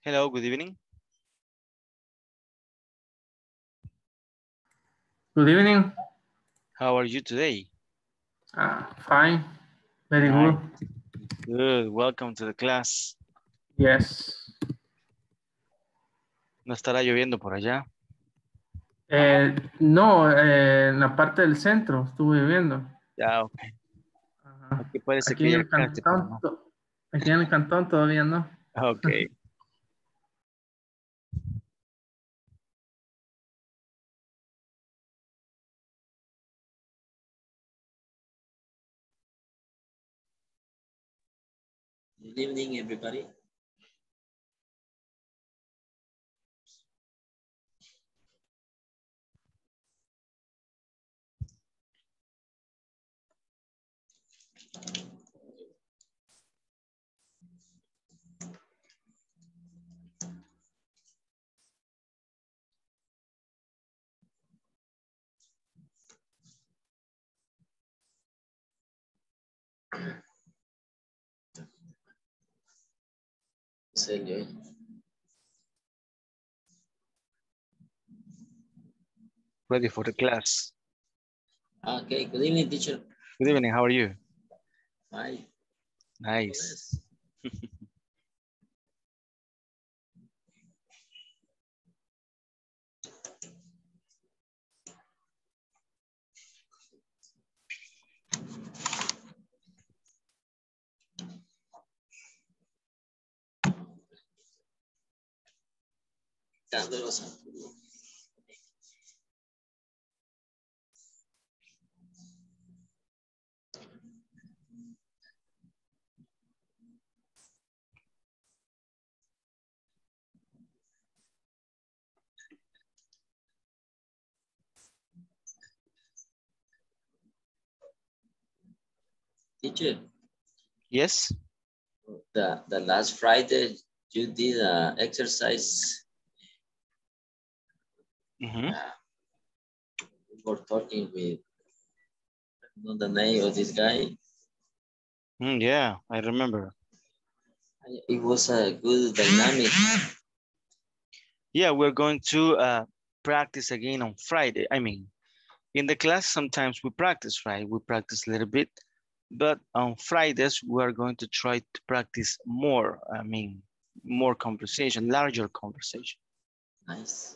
Hello, good evening. Good evening. How are you today? Fine. Very Nice. good. Good. Welcome to the class. Yes. ¿No estará lloviendo por allá? No, en la parte del centro estuve viviendo. Ya, ok. Ajá. Aquí parece Aquí que en ya el casi, pero cantón, no. aquí en el cantón todavía no. Ok. Good evening, everybody. Celio. Ready for the class. Okay, good evening, teacher. Good evening. How are you? Fine. Nice. Dándolo saludo. Teacher, Yes. the last Friday you did exercise. Mm-hmm. We were talking with the name of this guy. Yeah, I remember. It was a good dynamic. Yeah, we're going to practice again on Friday. I mean, in the class, sometimes we practice, right? We practice a little bit, but on Fridays, we are going to try to practice more. I mean, more conversation, larger conversation. Nice.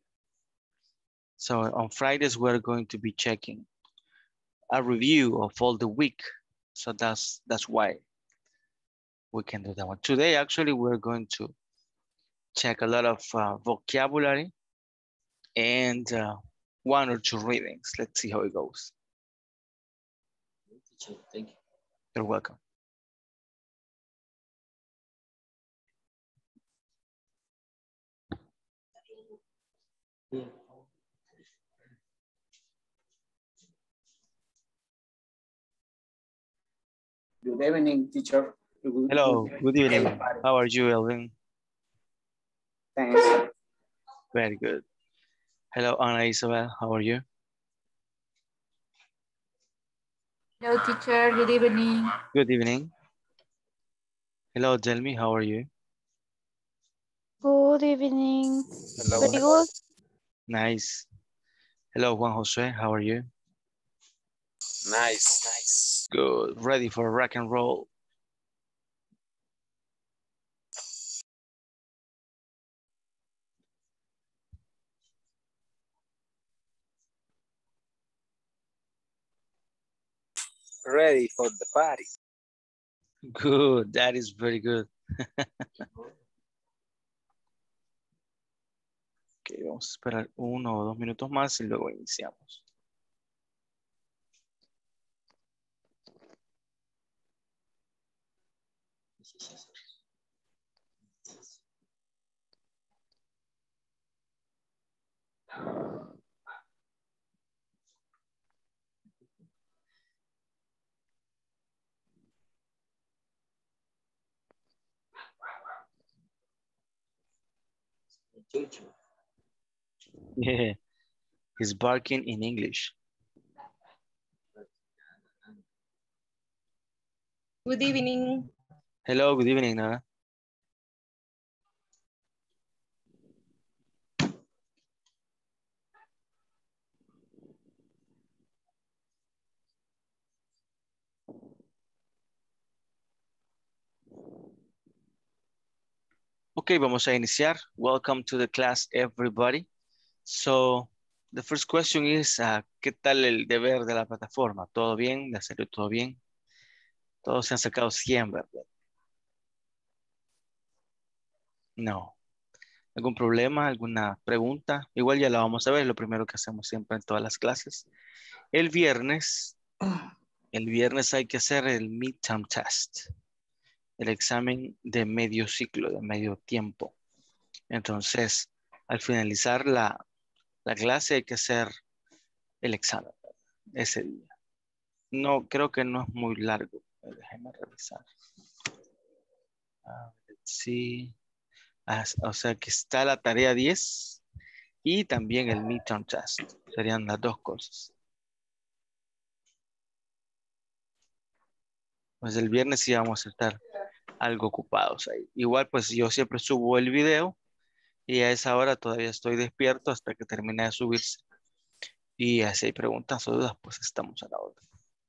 So on Fridays, we're going to be checking a review of all the week. So that's why we can do that one. Today, actually, we're going to check a lot of vocabulary and one or two readings. Let's see how it goes. Teacher, thank you. You're welcome. Yeah. Good evening, teacher. Hello, good evening. Everybody. How are you, Elvin? Thanks. Very good. Hello, Ana Isabel. How are you? Hello, teacher. Good evening. Good evening. Hello, Delmi. How are you? Good evening. Hello. Very good. Nice. Hello, Juan Jose. How are you? Nice, nice. Good. Ready for rock and roll? Ready for the party. Good. That is very good. Ok, vamos a esperar 1 o 2 minutos más y luego iniciamos. Chucho. Yeah, he's barking in English. Good evening. Hello, good evening, Nana. Ok, vamos a iniciar. Welcome to the class, everybody. So, the first question is, ¿qué tal el deber de la plataforma? ¿Todo bien? ¿Le salió todo bien? Todos se han sacado 100, ¿verdad? No. ¿Algún problema? ¿Alguna pregunta? Igual ya la vamos a ver, lo primero que hacemos siempre en todas las clases. El viernes hay que hacer el midterm test, el examen de medio ciclo, de medio tiempo. Entonces, al finalizar la clase hay que hacer el examen ese día. No, creo que no es muy largo. Déjenme revisar. Sí. O sea que está la tarea 10 y también el midterm test. Serían las dos cosas. Pues el viernes sí vamos a estar algo ocupados ahí. Igual pues yo siempre subo el video y a esa hora todavía estoy despierto hasta que termine de subirse. Y si hay preguntas o dudas, pues estamos a la orden.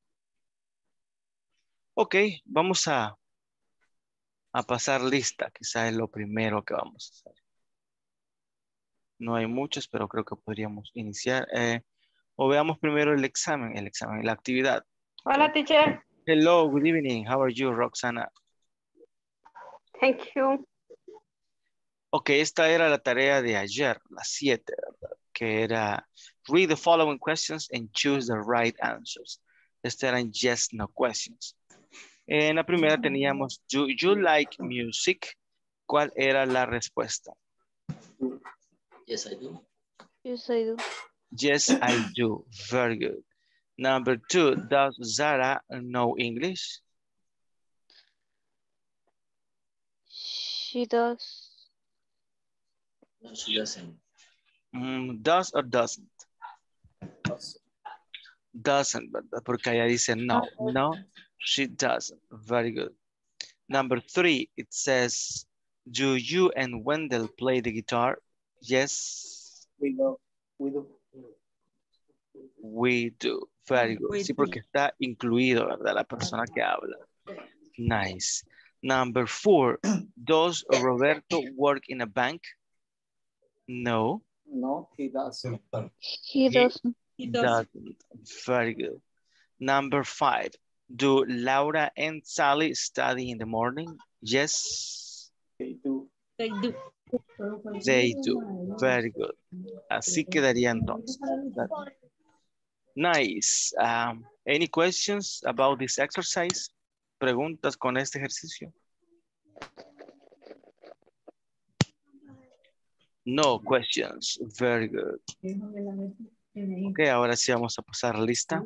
Ok, vamos a pasar lista. Quizá es lo primero que vamos a hacer. No hay muchos, pero creo que podríamos iniciar. O veamos primero el examen, la actividad. Hola, teacher. Hello, good evening. How are you, Roxana? Thank you. Ok, esta era la tarea de ayer, las 7, ¿verdad? Que era read the following questions and choose the right answers. Estas eran yes, no questions. En la primera teníamos, do you like music? ¿Cuál era la respuesta? Yes, I do. Yes, I do. Yes, I do. Very good. Number 2, does Zara know English? She does. No, she doesn't. Does or doesn't? Doesn't, ¿verdad? Porque ella dice no. No, she doesn't. Very good. Number 3, it says, do you and Wendell play the guitar? Yes. We go. We do. We do. Very good. Sí, porque está incluido, ¿verdad? La persona que habla. Nice. Number 4, does Roberto work in a bank? No. No, he doesn't. He doesn't. Doesn't. Very good. Number 5, do Laura and Sally study in the morning? Yes. They do. They do. Very good. Así quedaría entonces. Nice. Any questions about this exercise? ¿Preguntas con este ejercicio? No questions. Very good. Ok, ahora sí vamos a pasar lista.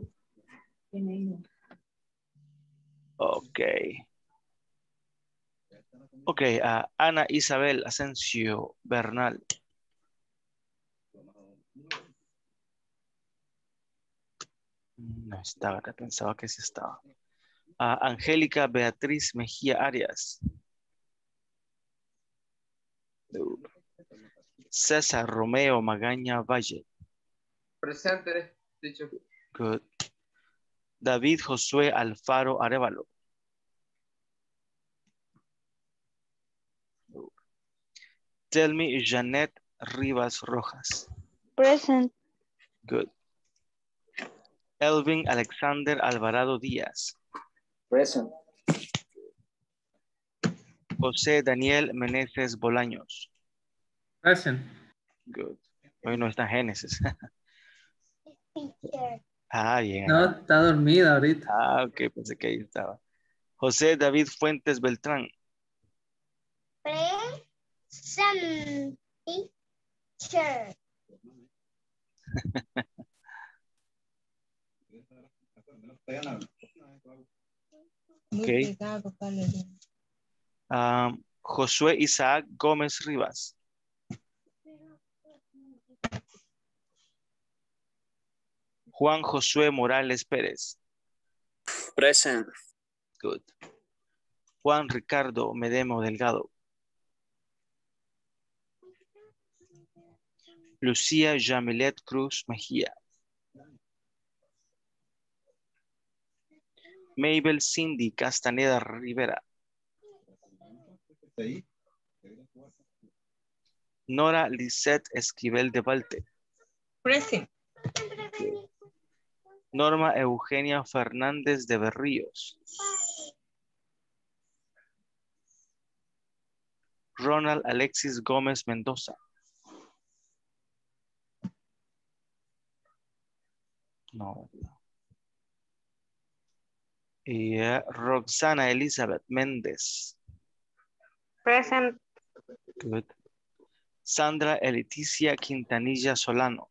Ok. Ok, Ana Isabel Asensio Bernal. No estaba, pensaba que sí estaba. Angélica Beatriz Mejía Arias. No. César Romeo Magaña Valle. Presente, dicho. Good. David Josué Alfaro Arevalo. No. Tell me Janet Rivas Rojas. Present. Good. Elvin Alexander Alvarado Díaz. Present. José Daniel Meneses Bolaños. Present. Good. Hoy no está Génesis. Bien. No, está dormida ahorita. Ok, pensé que ahí estaba. José David Fuentes Beltrán. Present, teacher. Ok. Josué Isaac Gómez Rivas. Juan Josué Morales Pérez. Present. Good. Juan Ricardo Medemo Delgado. Lucía Jamilet Cruz Mejía. Mabel Cindy Castaneda Rivera. Nora Lisette Esquivel de Valte. Present. Norma Eugenia Fernández de Berríos. Ronald Alexis Gómez Mendoza. No. Y Roxana Elizabeth Méndez. Present. Good. Sandra Eleticia Quintanilla Solano.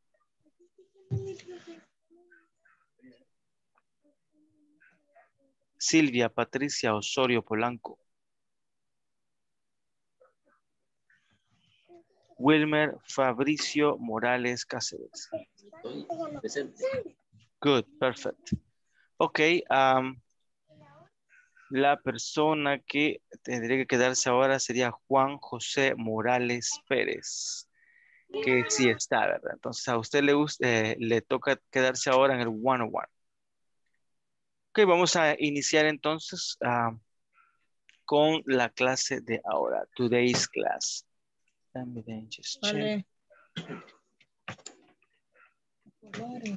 Silvia Patricia Osorio Polanco. Wilmer Fabricio Morales Cáceres. Estoy presente. Good, perfect. Ok, la persona que tendría que quedarse ahora sería Juan José Morales Pérez, que sí está, ¿verdad? Entonces a usted le toca quedarse ahora en el 101. Ok, vamos a iniciar entonces con la clase de ahora, today's class. Let me then just check. Vale.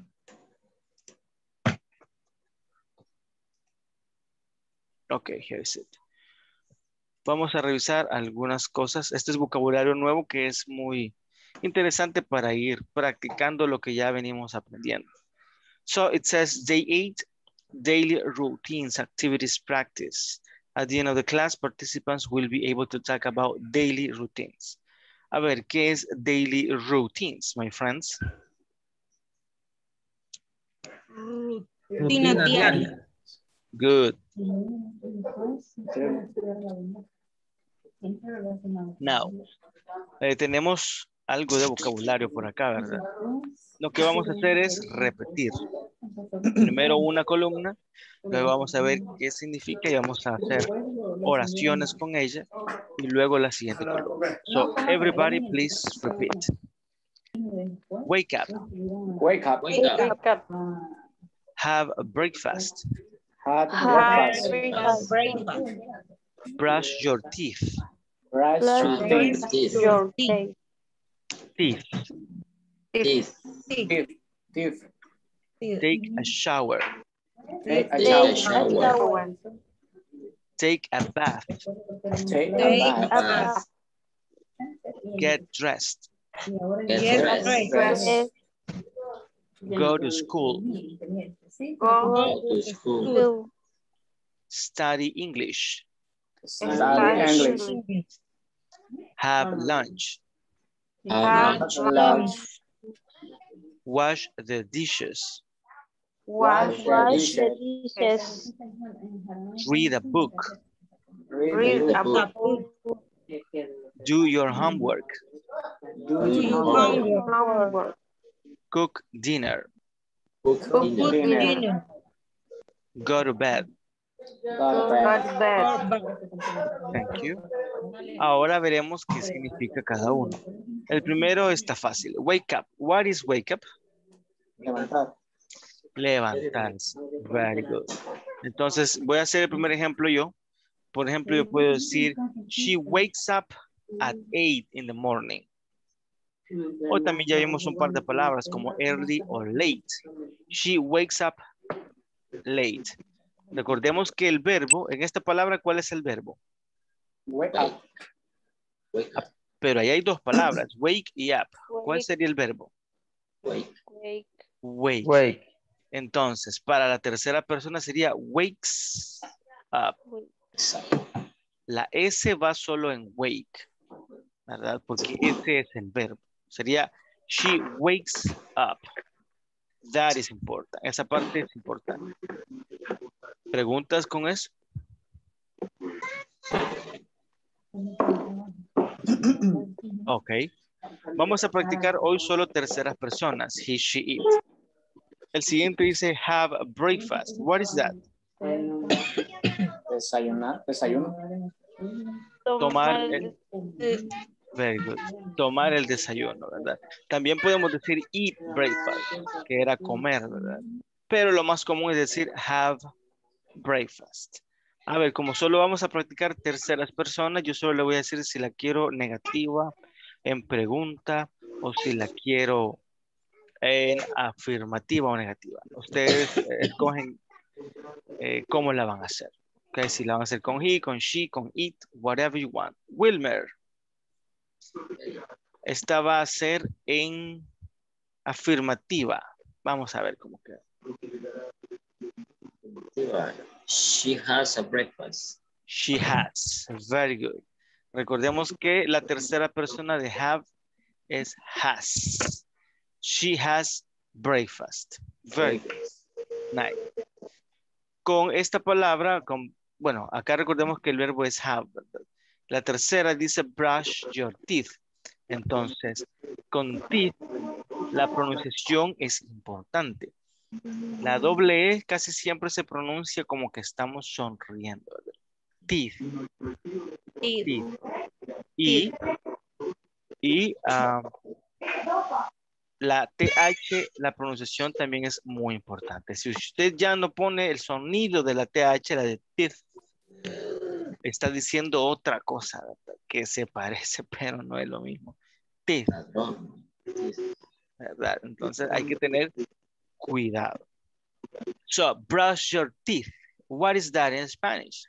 Ok, here is it. Vamos a revisar algunas cosas. Este es vocabulario nuevo que es muy interesante para ir practicando lo que ya venimos aprendiendo. So it says day 8, daily routines, activities, practice. At the end of the class, participants will be able to talk about daily routines. A ver, ¿qué es daily routines, my friends? Rutina diaria. Good. Now, tenemos algo de vocabulario por acá, ¿verdad? Lo que vamos a hacer es repetir. Primero una columna, luego vamos a ver qué significa y vamos a hacer oraciones con ella y luego la siguiente columna. So, everybody please repeat. Wake up. Wake up. Wake up. Wake up. Have a breakfast. Have Have breakfast. breakfast. Brush your teeth. Brush Brush your Brush teeth. your teeth. Teeth. Teeth. Teeth. Take a shower. Take a Take shower. a shower. Take a bath. Take Take a a bath. Get dressed. Get dressed. Yes. Go to school. Go Go to school. to Study English. Study English. Have lunch. Have have lunch. lunch. Wash the dishes. Wash Wash the the dishes. Read a book. Read a book. book. Do your homework. Do your your homework. Homework. Cook dinner. Cook Cook dinner. dinner. Go to bed. Go to Go bed. to bed. Thank you. Ahora veremos qué significa cada uno. El primero está fácil. Wake up. What is wake up? Levantar. Levantarse. Very good. Entonces, voy a hacer el primer ejemplo yo. Por ejemplo, yo puedo decir, she wakes up at 8 in the morning. O también ya vimos un par de palabras como early o late. She wakes up late. Recordemos que el verbo, en esta palabra, ¿cuál es el verbo? Wake up. Wake up. Pero ahí hay dos palabras, wake y up. ¿Cuál Wake. sería el verbo? Wake. Wake. Wake. Wake. Entonces, para la tercera persona sería wakes up. Exacto. La S va solo en wake, ¿verdad? Porque ese es el verbo. Sería she wakes up. That is important. Esa parte es importante. ¿Preguntas con eso? Ok. Vamos a practicar hoy solo terceras personas. He, she, it. El siguiente dice have breakfast. What is that? Desayunar. Desayuno. Tomar el... Very good. Tomar el desayuno, ¿verdad? También podemos decir eat breakfast, que era comer, ¿verdad? Pero lo más común es decir have breakfast. A ver, como solo vamos a practicar terceras personas, yo solo le voy a decir si la quiero negativa, en pregunta o si la quiero en afirmativa o negativa. Ustedes escogen cómo la van a hacer. Okay, si la van a hacer con he, con she, con it, whatever you want. Wilmer. Esta va a ser en afirmativa. Vamos a ver cómo queda. She has a breakfast. She has. Very good. Recordemos que la tercera persona de have es has. She has breakfast. Very good. Nice. Con esta palabra, bueno, acá recordemos que el verbo es have, ¿verdad? La tercera dice brush your teeth. Entonces, con teeth, la pronunciación es importante. La doble E casi siempre se pronuncia como que estamos sonriendo, ¿verdad? Teeth. Teeth. Y la TH, la pronunciación también es muy importante. Si usted ya no pone el sonido de la TH, la de teeth, está diciendo otra cosa, ¿verdad? Que se parece, pero no es lo mismo. Teeth. ¿Verdad? Entonces hay que tener cuidado. So, brush your teeth. What is that in Spanish?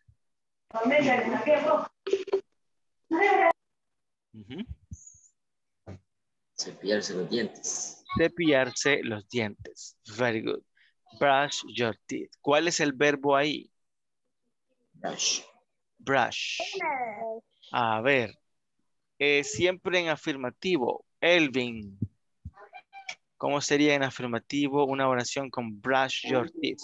Cepillarse los dientes. Cepillarse los dientes. Very good. Brush your teeth. ¿Cuál es el verbo ahí? Brush. Brush. A ver. Siempre en afirmativo. Elvin. ¿Cómo sería en afirmativo una oración con brush your teeth?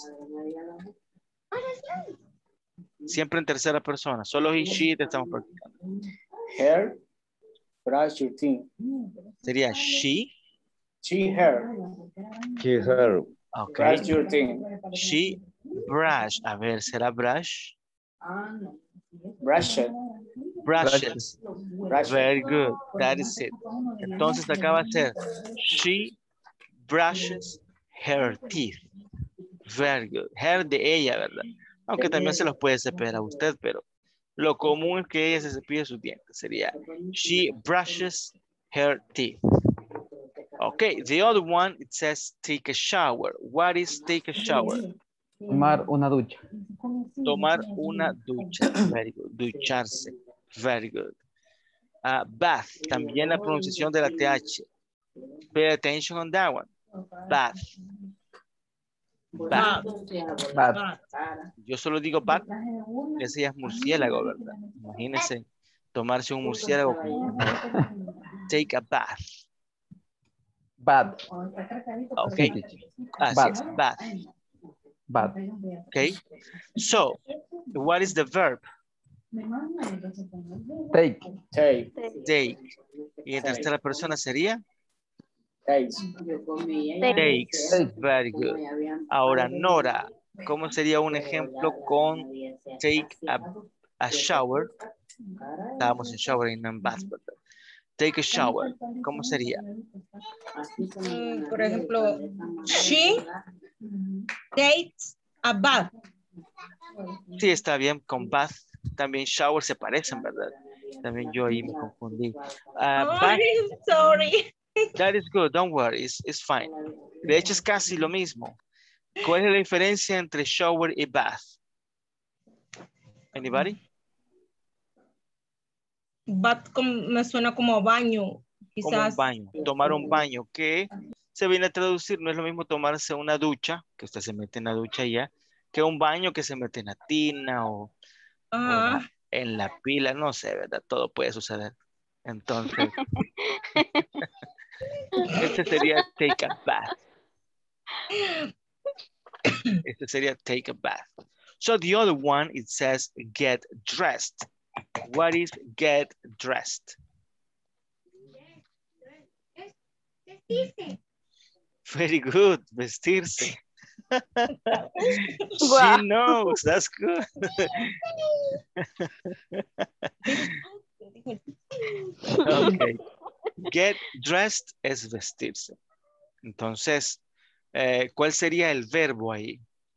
Siempre en tercera persona. Solo he, she te estamos practicando. Her, brush your teeth. Sería she. She, her. She, her. Okay. Brush your teeth. She, brush. A ver, ¿será brush? Brush it. Brushes. Brush Very good. That is it. Entonces acá va a ser she brushes her teeth. Very good. Her de ella, ¿verdad? Aunque también se los puede cepillar a usted, pero lo común es que ella se cepille sus dientes. Sería she brushes her teeth. Okay, the other one, it says take a shower. What is take a shower? Tomar una ducha. Tomar una ducha. Very good. Ducharse. Very good. Bath. También la pronunciación de la TH. Pay attention on that one. Bath. Bath. Bath. Yo solo digo bath. Ese ya es murciélago, ¿verdad? Imagínense tomarse un murciélago. Take a bath. Bath. Okay. Así es. Bath. Bath. Okay. So, what is the verb? Take. Take. Take. Y en tercera persona sería? Takes. Takes. Very good. Ahora, Nora, ¿cómo sería un ejemplo con take a shower? Estábamos en shower y no en bath, ¿verdad? Take a shower. ¿Cómo sería? Por ejemplo, she takes a bath. Sí, está bien. Con bath también shower se parecen, ¿verdad? También yo ahí me confundí. Bath, Sorry. that is good. Don't worry. It's fine. De hecho, es casi lo mismo. ¿Cuál es la diferencia entre shower y bath? Anybody? Bath me suena como baño. Quizás. Como un baño. Tomar un baño. Que se viene a traducir. No es lo mismo tomarse una ducha, que usted se mete en la ducha ya, que un baño que se mete en la tina o en la pila. No sé, ¿verdad? Todo puede suceder. Entonces, este sería take a bath. Este sería take a bath. So the other one, it says get dressed. What is get dressed? Very good, vestirse. She knows, that's good. Okay. Get dressed es vestirse. Entonces, ¿cuál sería el verbo ahí?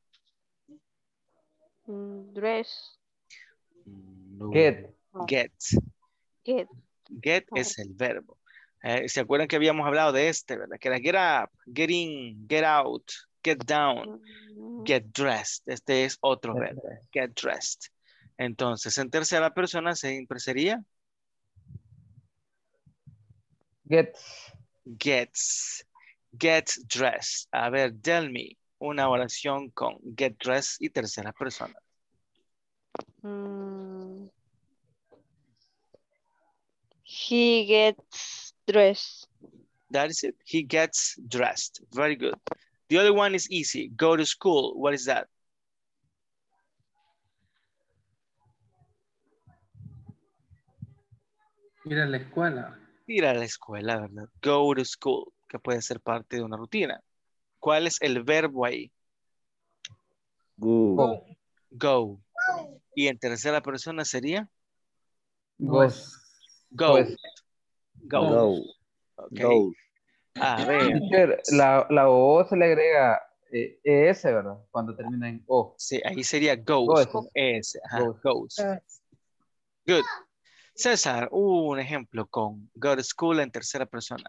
Dress. Get. Get. Get. Get es el verbo. ¿Se acuerdan que habíamos hablado de este, verdad? Que era get up, get in, get out, get down, get dressed. Este es otro verbo, get dressed. Entonces, en tercera persona siempre sería Gets. Gets dressed. A ver, tell me una oración con get dressed y tercera persona. He gets dressed. That is it. He gets dressed. Very good. The other one is easy. Go to school. What is that? Ir a la escuela. Ir a la escuela, ¿verdad? Go to school, que puede ser parte de una rutina. ¿Cuál es el verbo ahí? Go. Go. Y en tercera persona sería? Goes. Go. Goes. Go. Go. Okay. Go. A ver. Teacher, la O se le agrega ES, ¿verdad? Cuando termina en O. Sí, ahí sería goes, Goes. con S. Ajá, Goes. goes. Good. César, un ejemplo con go to school en tercera persona.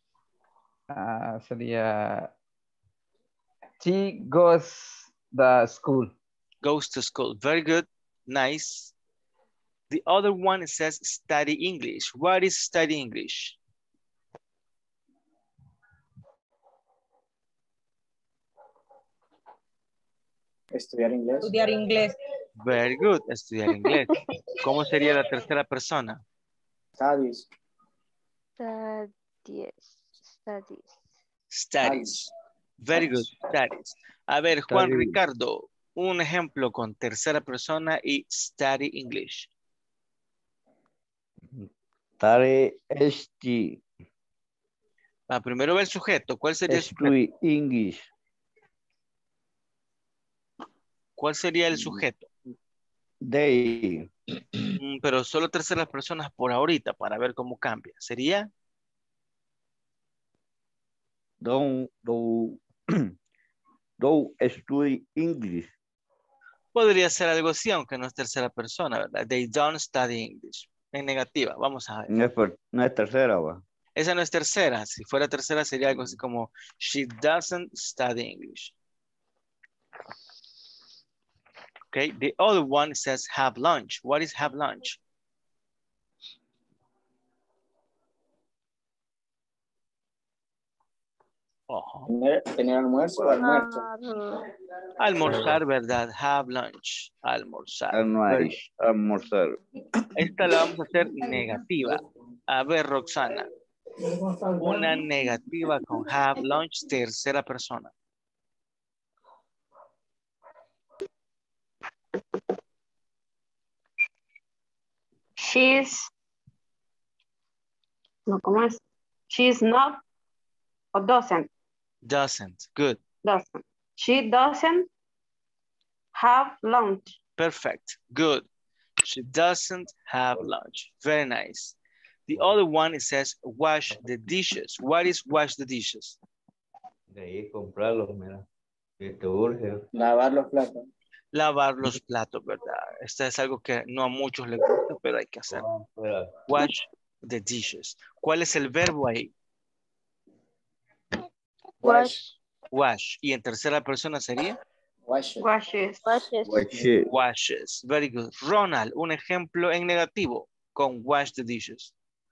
Sería she goes the school. Goes to school. Very good. Nice. The other one says study English. What is study English? Estudiar inglés. Estudiar inglés. Very good. Estudiar inglés. ¿Cómo sería la tercera persona? Studies. Studies. Very good. Studies. A ver, Juan Studies. Ricardo, un ejemplo con tercera persona y study English. Tare esti. Primero ve el sujeto. ¿Cuál sería el sujeto? Estudy English. ¿Cuál sería el sujeto? They. Pero solo terceras personas por ahorita para ver cómo cambia. ¿Sería? Don't study English. Podría ser algo así, aunque no es tercera persona, ¿verdad? They don't study English. En negativa, vamos a ver. No es tercera, va. Esa no es tercera. Si fuera tercera sería algo así como she doesn't study English. Okay, the other one says have lunch. What is have lunch? Tener almuerzo o almuerzo. Almorzar, ¿verdad? Have lunch. Almorzar. Almorzar. Esta la vamos a hacer negativa. A ver, Roxana. Una negativa con have lunch, tercera persona. She's not or doesn't. Doesn't. Good. Doesn't. She doesn't have lunch. Perfect. Good. She doesn't have lunch. Very nice. The other one, it says wash the dishes. What is wash the dishes? De ahí comprarlos, mira. Que te urge. Lavar los platos. Lavar los platos, ¿verdad? Esta es algo que no a muchos les gusta, pero hay que hacer. Wash the dishes. ¿Cuál es el verbo ahí? Wash. Wash. ¿Y en tercera persona sería? Washes. Washes. Washes. Very good. Ronald, un ejemplo en negativo con wash the dishes.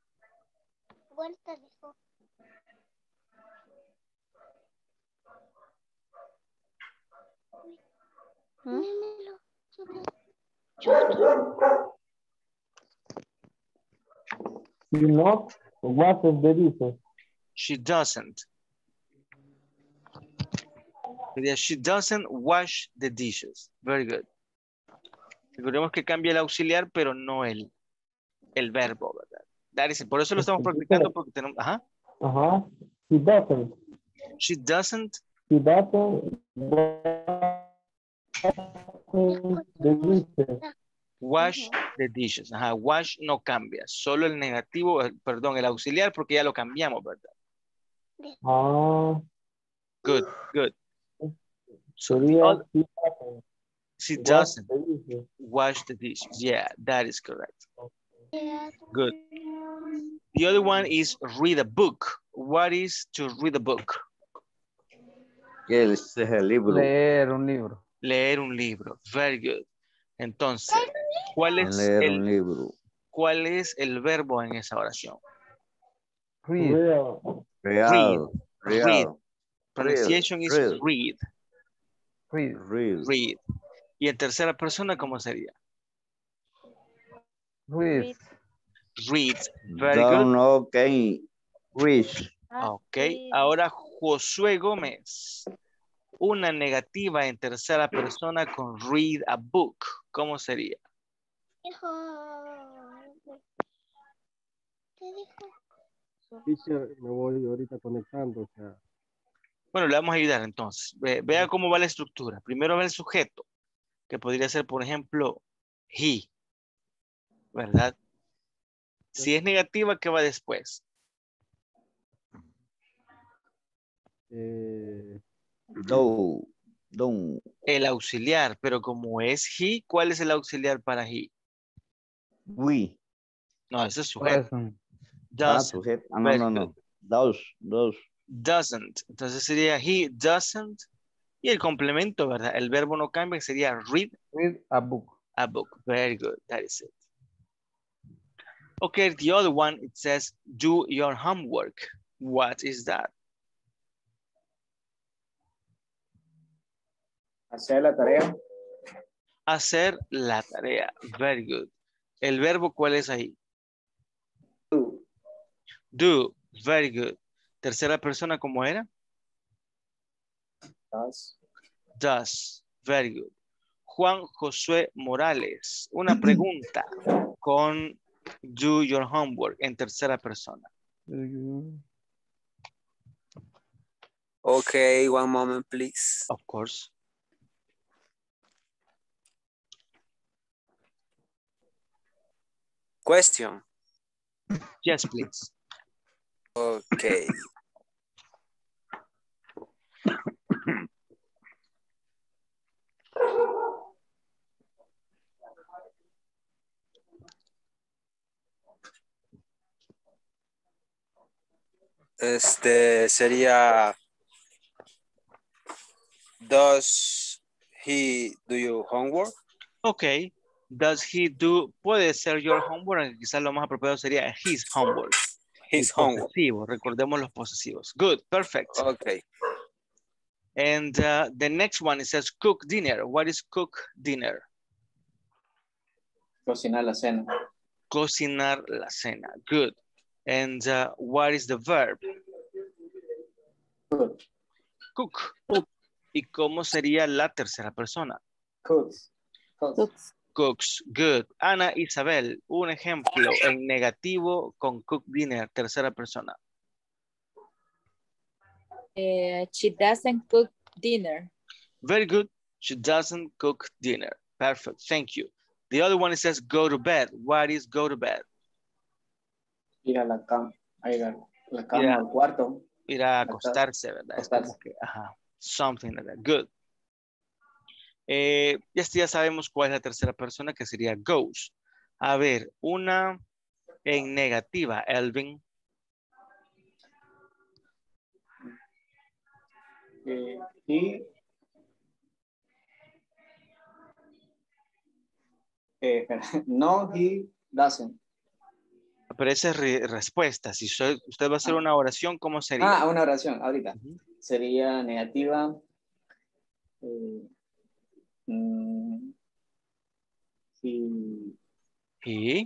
She not washes the dishes. She doesn't. She doesn't wash the dishes. Very good. Recordemos que cambia el auxiliar, pero no el verbo, ¿verdad? That is it. Por eso lo estamos practicando porque tenemos... Ajá. Ajá. She doesn't. She doesn't. She doesn't Wash the dishes. Ajá. Wash no cambia. Solo el negativo, perdón, el auxiliar porque ya lo cambiamos, ¿verdad? Ah. Good, good. So she doesn't wash the dishes. Yeah, that is correct. Good. The other one is read a book. What is to read a book? ¿Qué es el libro? Leer un libro. Leer un libro. Very good. Entonces, ¿cuál es Leer un libro. ¿cuál es el verbo en esa oración? Read. Real. Read. Pronunciation is read. Read. Read. Y en tercera persona, ¿cómo sería? Read. Read. Very good. Okay. Read. Ok. Ahora Josué Gómez. Una negativa en tercera persona con read a book. ¿Cómo sería? Teacher, me voy ahorita conectando, o sea. Bueno, le vamos a ayudar entonces. Vea cómo va la estructura. Primero va el sujeto, que podría ser, por ejemplo, he, ¿verdad? Si es negativa, ¿qué va después? Don't. El auxiliar, pero como es he, ¿cuál es el auxiliar para he? We. No, ese es sujeto. Sujeto. Very No. good. Those. Doesn't. Entonces sería he doesn't. Y el complemento, ¿verdad? El verbo no cambia, sería read. Read a book. A book. Very good. That is it. Okay, the other one, it says, do your homework. What is that? Hacer la tarea. Hacer la tarea. Very good. ¿El verbo cuál es ahí? Do. Do. Very good. Tercera persona, ¿cómo era? Does. Does. Very good. Juan Josué Morales. Una pregunta con do your homework en tercera persona. Okay, one moment, please. Of course. Question. Yes, please. Okay. Sería, does he do your homework? Ok. Does he do, puede ser your homework, quizás lo más apropiado sería his homework. His homework. Posesivo, recordemos los posesivos. Good, perfect. Okay. And the next one, it says cook dinner. What is cook dinner? Cocinar la cena. Cocinar la cena. Good. And what is the verb? Cook. Cook. ¿Y cómo sería la tercera persona? Cooks. Cooks. Good. Ana Isabel, un ejemplo en negativo con cook dinner, tercera persona. She doesn't cook dinner. Very good. She doesn't cook dinner. Perfect. Thank you. The other one, it says go to bed. What is go to bed? Ir a la cama. Ir a la cama, al cuarto. Ir a acostarse, ¿verdad? Acostarse. Es como que, ajá, something like that. Good. Ya sabemos cuál es la tercera persona, que sería goes. A ver, una en negativa, Elvin. No, he doesn't. Pero esa es respuesta. Si usted va a hacer una oración, ¿cómo sería? Una oración, ahorita. Sería negativa. He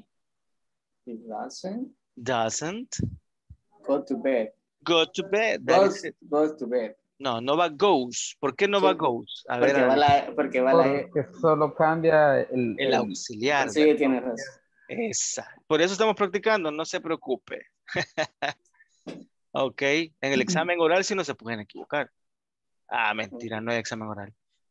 doesn't go to bed. Go to bed. Goes to bed. No va goes. ¿Por qué no va goes? A porque ver, porque va la E. Porque solo cambia el auxiliar. Sí, tiene razón. Esa. Por eso estamos practicando, no se preocupe. Ok. En el examen oral sí no se pueden equivocar. Ah, mentira, no hay examen oral.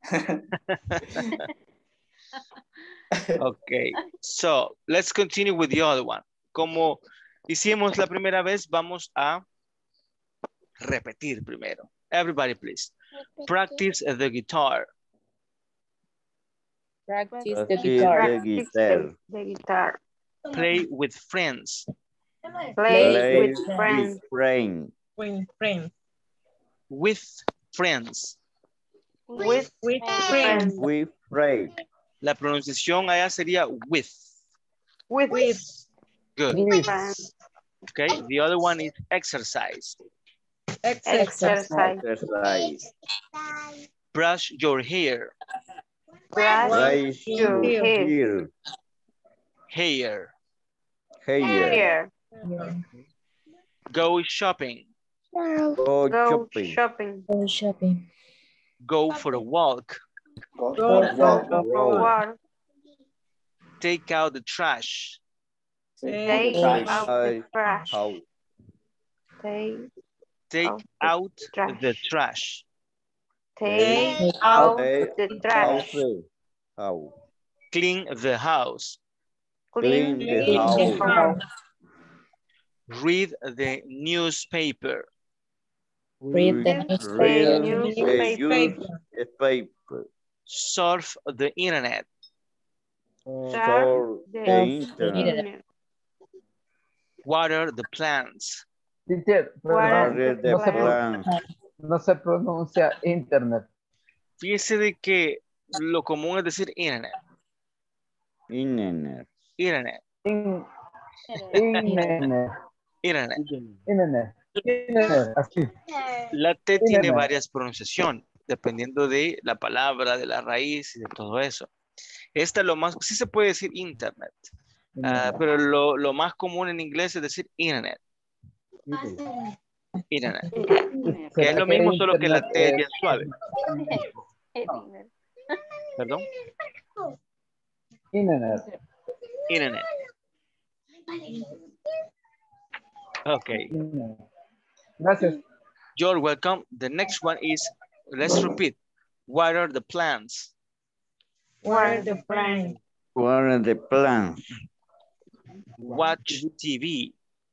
Ok. So, let's continue with the other one. Como hicimos la primera vez, vamos a repetir primero. Everybody, please. Practice the guitar. Practice the guitar. The guitar. Play with friends. Play with friends. Friend. With friends. With friends. With friends. friends. With friend. La pronunciación allá sería with. With Good. friends. Okay, the other one is exercise. Exercise. Exercise. Brush your hair. Brush your hair. Hair. Hair. Go shopping. Go shopping. Shopping. Go shopping. Go for a walk. Go Walk. Take out the trash. Take Take out the trash. Out. Take out the trash. Take out the trash. Out. Clean the house. Clean the house. Read the newspaper. Read the Newspaper. Surf the internet. Surf the internet. Water the plants. Teacher, Water the no se, plants. no se pronuncia internet. Fíjese de que lo común es decir internet. Internet. Internet. Internet. Así. La T tiene Internet. varias pronunciaciones, dependiendo de la palabra, de la raíz y de todo eso. Esta lo más, sí se puede decir internet, pero lo más común en inglés es decir internet. Internet. Que es lo mismo, solo que la T es bien suave. ¿Perdón? Internet. Internet. Okay. Gracias. You're welcome. The next one is, let's repeat. What are the plans? What are the plans? What are the plans? Watch TV.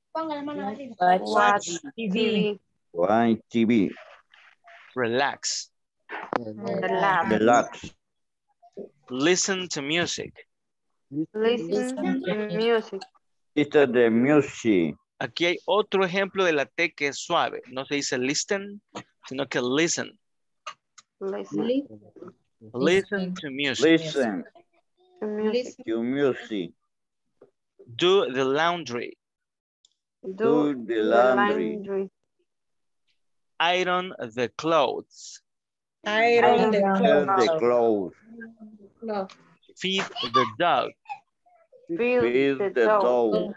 Watch TV. Watch TV. Relax. Relax. Listen to music. Listen to music. Listen to the music. Aquí hay otro ejemplo de la T que es suave. No se dice listen, sino que listen. Listen to music. Listen to music. Do the laundry. Do the laundry. Iron the clothes. Iron the The clothes. clothes. Feed the dog. Feed the dog.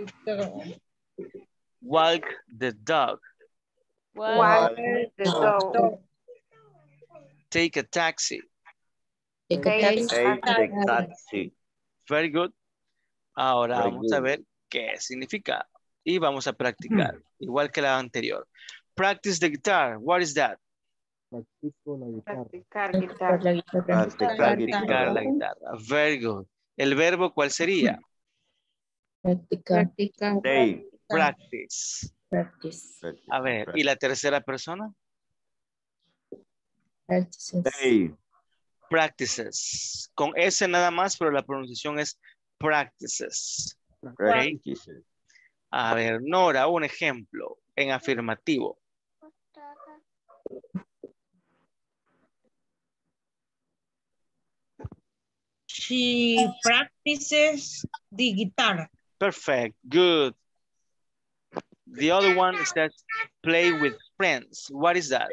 Walk the dog. Walk the dog. Take a taxi. Take Take the taxi. Very good. Ahora Very vamos a good. ver qué significa. Y vamos a practicar, igual que la anterior. Practice the guitar. What is that? Practicar guitarra. Practicar la guitarra. Very good. ¿El verbo cuál sería? Practicar. Day. Practice. A ver, ¿y la tercera persona? Day. Practices. Con S nada más, pero la pronunciación es practices. Practices. A ver, Nora, un ejemplo en afirmativo. She practices the guitar. Perfect. Good. The other one says play with friends. What is that?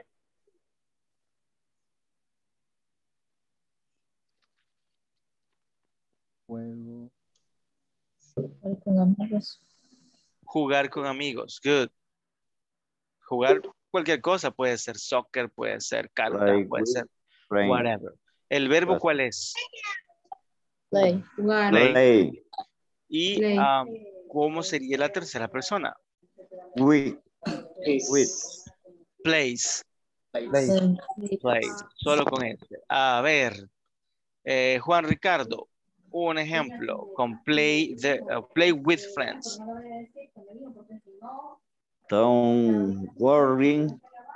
Jugar con amigos. Good. Jugar cualquier cosa. Puede ser soccer, puede ser cartas, Play puede with ser friends. whatever. ¿El verbo cuál es? Play. Play. Y Play. ¿cómo sería la tercera persona? With. Plays. Play. Plays. Solo con este. A ver. Juan Ricardo. Un ejemplo con play with friends. Don't worry.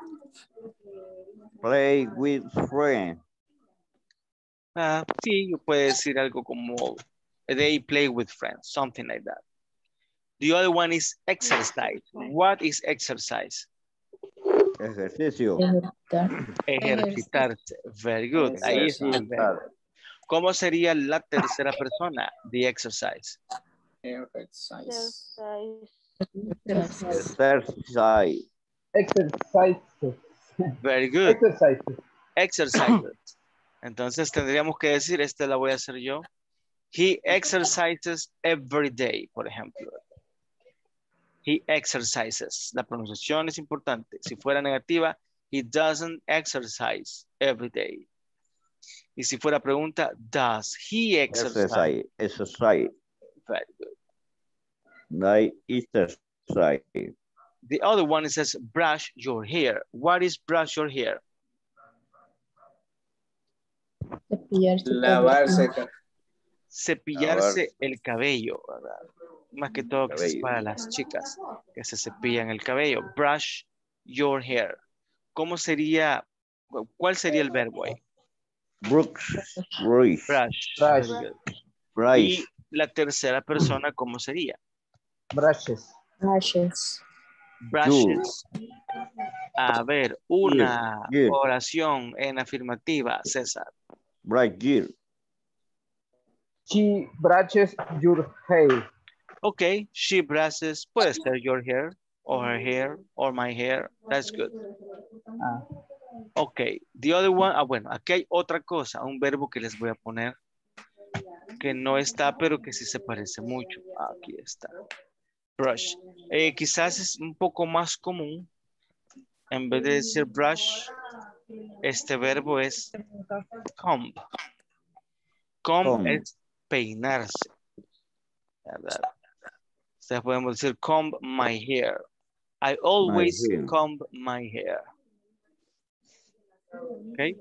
Play with friends. Sí, puede decir algo como They play with friends, something like that. The other one is exercise. What is exercise? Ejercicio. Ejercitarse. Very good. Ahí está el verbo. ¿Cómo sería la tercera persona? The exercise. Exercise. Exercise. Exercises. Very good. Exercises. Exercises. Entonces tendríamos que decir, esta la voy a hacer yo. He exercises every day, por ejemplo. He exercises. La pronunciación es importante. Si fuera negativa, he doesn't exercise every day. Y si fuera pregunta, does he exercise? Exercise. Very good. They exercise. The other one says, brush your hair. What is brush your hair? Lavarse. Cepillarse el cabello, ¿verdad? Más que todo que es para las chicas que se cepillan el cabello. Brush your hair. ¿Cómo sería? ¿Cuál sería el verbo ahí? Brush. Y la tercera persona, ¿cómo sería? Brushes. A ver, una oración en afirmativa, César. Brush your. She brushes your hair. Ok, she brushes, puede ser your hair, or her hair, or my hair. That's good. Ok, the other one, bueno, aquí hay otra cosa, un verbo que les voy a poner, que no está, pero que sí se parece mucho. Aquí está. Brush. Quizás es un poco más común. En vez de decir brush, este verbo es comb. Comb es peinarse. ¿Verdad? Entonces podemos decir comb my hair. I always comb my hair. Okay.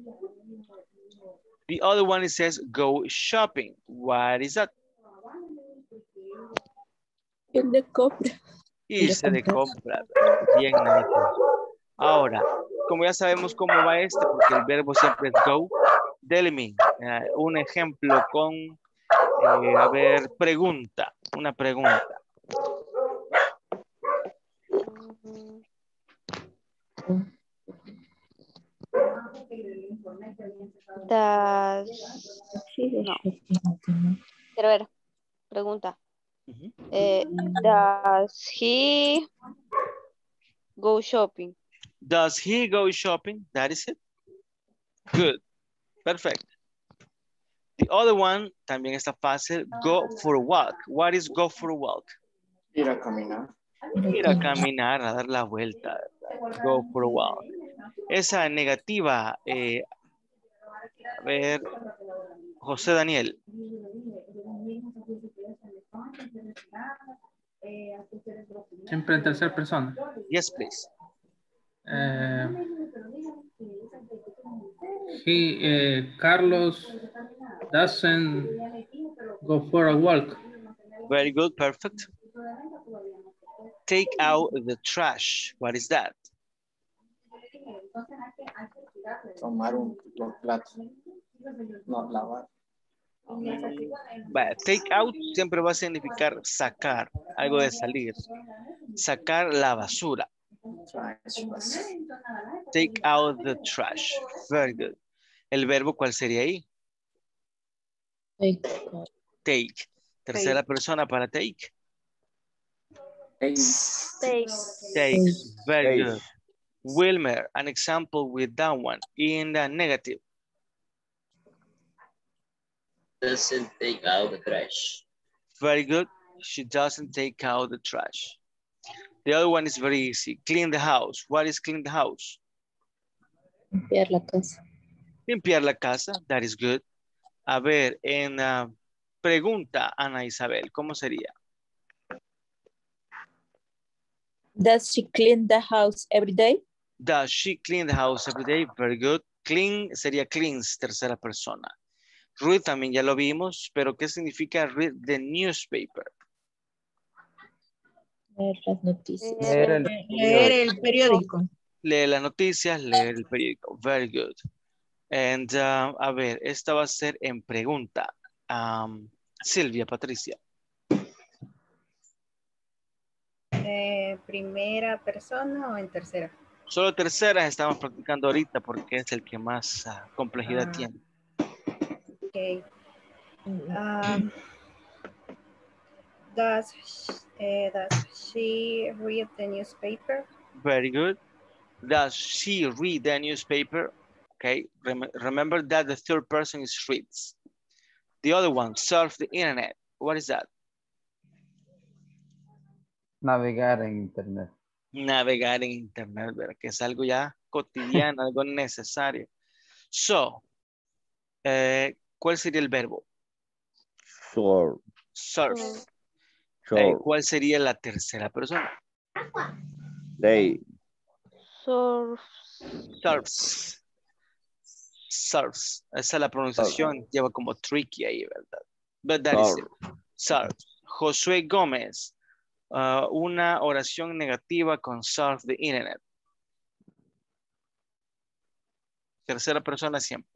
The other one, it says go shopping. What is that? El de compra. Irse de compra. Bien. Ahora, como ya sabemos cómo va este, porque el verbo siempre es go, déme un ejemplo con, a ver, pregunta. Una pregunta. No. Quiero ver. Pregunta. Does he go shopping? Does he go shopping? That is it. Good. Perfect. The other one también está fácil. Go for a walk. What is go for a walk? Ir a caminar. Ir a caminar, a dar la vuelta. Go for a walk. Esa negativa, a ver, José Daniel. Siempre en tercera persona. Yes, please. Carlos doesn't go for a walk. Very good, perfect. Take out the trash. What is that? Tomar los platos. No, lavar. Take out siempre va a significar sacar, algo de salir. Sacar la basura. Take out the trash. Very good. ¿El verbo cuál sería ahí? Take. Tercera persona para take. Take. Very good. Wilmer, an example with that one in the negative. Doesn't take out the trash. Very good. She doesn't take out the trash. The other one is very easy. Clean the house. What is clean the house? Limpiar la casa. Limpiar la casa. That is good. A ver, en pregunta, Ana Isabel, ¿cómo sería? Does she clean the house every day? Does she clean the house every day? Very good. Clean sería cleans, tercera persona. Read también ya lo vimos, pero ¿qué significa read the newspaper? Leer las noticias. Leer el periódico. Leer las noticias, leer el periódico. Very good. And, a ver, esta va a ser en pregunta. Silvia, Patricia. ¿Primera persona o en tercera? Solo terceras estamos practicando ahorita porque es el que más complejidad tiene. Okay. Does she read the newspaper? Very good. Does she read the newspaper? Okay, remember that the third person is reads. The other one, surf the internet. What is that? Navegar en internet. Navegar en internet, ¿verdad? Que es algo ya cotidiano, algo necesario. So, ¿cuál sería el verbo? Surf. Surf. Surf. ¿Cuál sería la tercera persona? They. Surfs. Surfs. Esa es la pronunciación. Lleva como tricky ahí, ¿verdad? But that is it. Surfs. Josué Gómez. Una oración negativa con surf the internet. Tercera persona siempre.